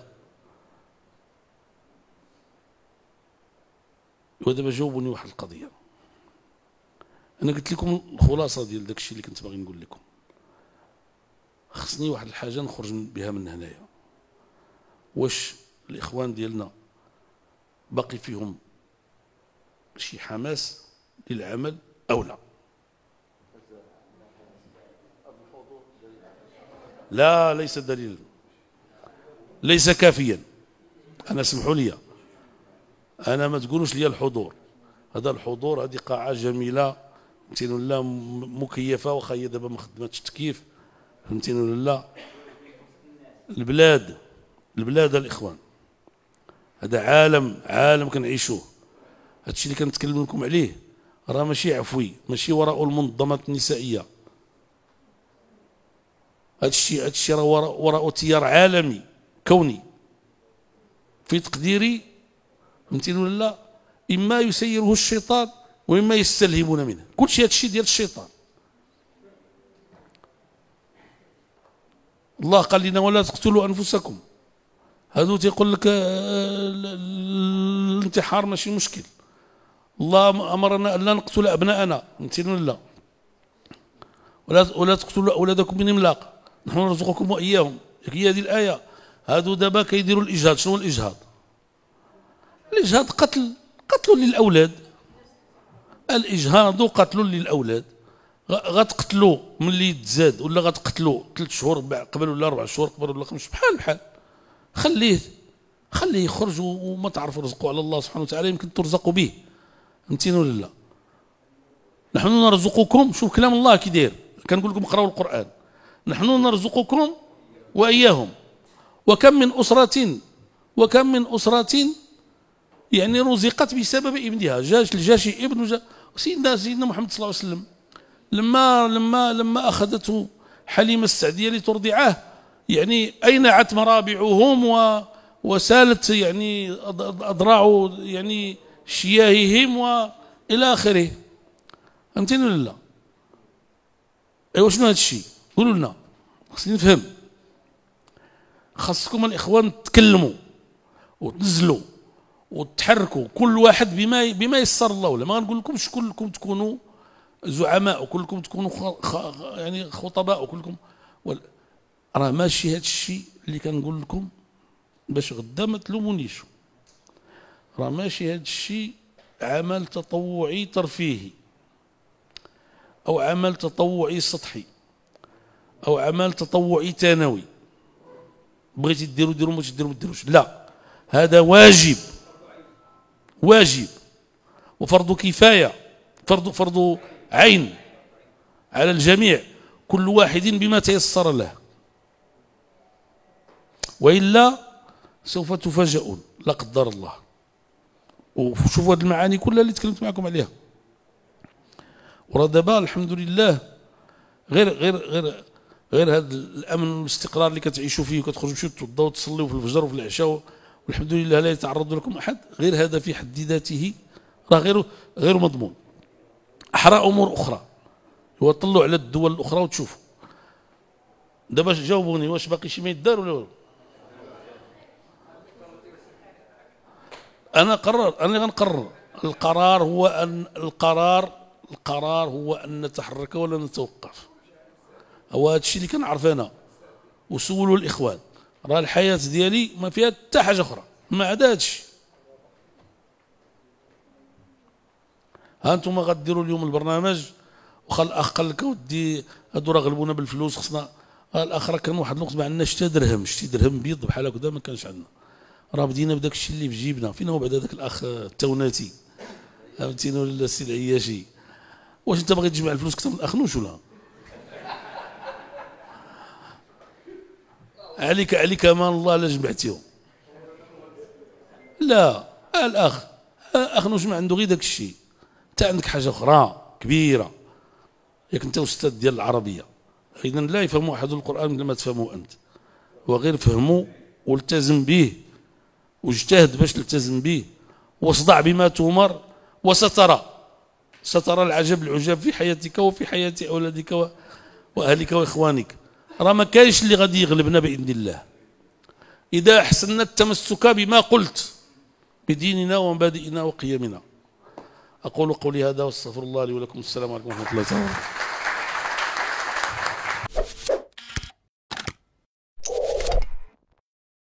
ودابا جاوبوني واحد القضيه، انا قلت لكم الخلاصه ديال داكشي اللي كنت باغي نقول لكم. خصني واحد الحاجه نخرج بها من هنايا، واش الاخوان ديالنا باقي فيهم شي حماس للعمل او لا؟ لا، ليس دليلا، ليس كافيا. انا اسمحوا لي، انا ما تقولوش لي الحضور، هذا الحضور هذه قاعه جميله فهمتيني ولا لا، مكيفه، واخا هي دابا ما خدماتش التكييف فهمتيني ولا لا. البلاد الاخوان هذا عالم كنعيشوه. هذا الشيء اللي كنتكلم لكم عليه راه ماشي عفوي، ماشي وراء المنظمات النسائيه. هذا الشيء راه وراء تيار عالمي كوني في تقديري فهمتيني ولا لا، اما يسيره الشيطان واما يستلهمون منه. كل شيء هذا الشيء ديال الشيطان. الله قال لنا ولا تقتلوا انفسكم، هذو تيقول لك الانتحار ماشي مشكل. الله امرنا ان لا نقتل ابناءنا فهمتيني ولا لا، ولا تقتلوا اولادكم من املاق نحن نرزقكم واياهم. هي هذه الايه. هادو دابا كيديروا الاجهاض. شنو الاجهاض؟ الاجهاض قتل للاولاد. الاجهاض قتل للاولاد. غتقتلوا ملي يتزاد ولا غتقتلوا 3 شهور قبل ولا 4 شهور قبل ولا 5، بحال خليه يخرج وما تعرفوا رزقه على الله سبحانه وتعالى، يمكن ترزقوا به فهمتيني ولا لا. نحن نرزقكم، شوف كلام الله كي داير، كنقول لكم اقراوا القرآن، نحن نرزقكم وإياهم. وكم من أسرة يعني رزقت بسبب ابنها، الجاشي ابن سيدنا محمد صلى الله عليه وسلم لما أخذته حليمة السعدية لترضعه، يعني أينعت مرابعهم وسالت يعني أضراع يعني شياههم وإلى آخره. فهمتني ولا لا؟ أيوا شنو هذا الشيء؟ قولوا لنا، خصني نفهم. خاصكم الإخوان تكلموا وتنزلوا وتحركوا كل واحد بما يسر الله. ولا ما غنقول لكمش كلكم تكونوا زعماء وكلكم تكونوا يعني خطباء وكلكم، راه ماشي هذا الشيء اللي كنقول لكم باش غدا ما تلومونيش. راه ماشي هذا الشيء عمل تطوعي ترفيهي او عمل تطوعي سطحي او عمل تطوعي ثانوي، بغيتي ديروا ديروا، ما تديروا ما ديروش. لا، هذا واجب وفرض كفاية، فرض عين على الجميع، كل واحد بما تيسر له، وإلا سوف تفاجؤون لا قدر الله. وشوفوا هذه المعاني كلها اللي تكلمت معكم عليها. وراه دابا الحمد لله غير هذا الامن والاستقرار اللي كتعيشوا فيه وكتخرجوا تمشيو توضاو وتصليوا في الفجر وفي العشاء والحمد لله لا يتعرض لكم احد، غير هذا في حد ذاته راه غير مضمون. احرى امور اخرى، هو طلعوا على الدول الاخرى وتشوفوا. دابا جاوبوني، واش باقي شي ما يدار ولا والو؟ انا اللي غنقرر. القرار هو ان نتحرك ولا نتوقف. هو هذا الشيء اللي كنعرف انا، وسولوا الاخوان. راه الحياه ديالي ما فيها حتى حاجه اخرى ما عدا هذا الشيء. ها انتم غديروا اليوم البرنامج، وخا الاخ قال لك اودي هادو راه غلبونا بالفلوس، خصنا. الاخر كان واحد الوقت ما عندناش حتى درهم، شتي درهم بيض بحال هكذا ما كانش عندنا. راه بدينا بداك الشيء اللي في جيبنا. فين هو بعد هذاك الاخ التوناتي؟ فهمتيني ولا السي العياشي؟ واش انت باغي تجمع الفلوس اكثر من الاخنوش ولا؟ عليك امان الله الا جمعتيهم. لا الاخ اخنوش ما عنده غير داك الشيء. انت عندك حاجه اخرى كبيره، ياك انت استاذ ديال العربيه، اذا لا يفهم احد القران مثل ما تفهمه انت، وغير فهمه والتزم به واجتهد باش تلتزم به واصدع بما تؤمر، سترى العجب العجاب في حياتك وفي حياة أولادك وأهلك وإخوانك. راه ما كاينش اللي غادي يغلبنا بإذن الله إذا أحسننا التمسك بما قلت بديننا ومبادئنا وقيمنا. أقول قولي هذا واستغفر الله لي ولكم. السلام عليكم ورحمة الله وبركاته.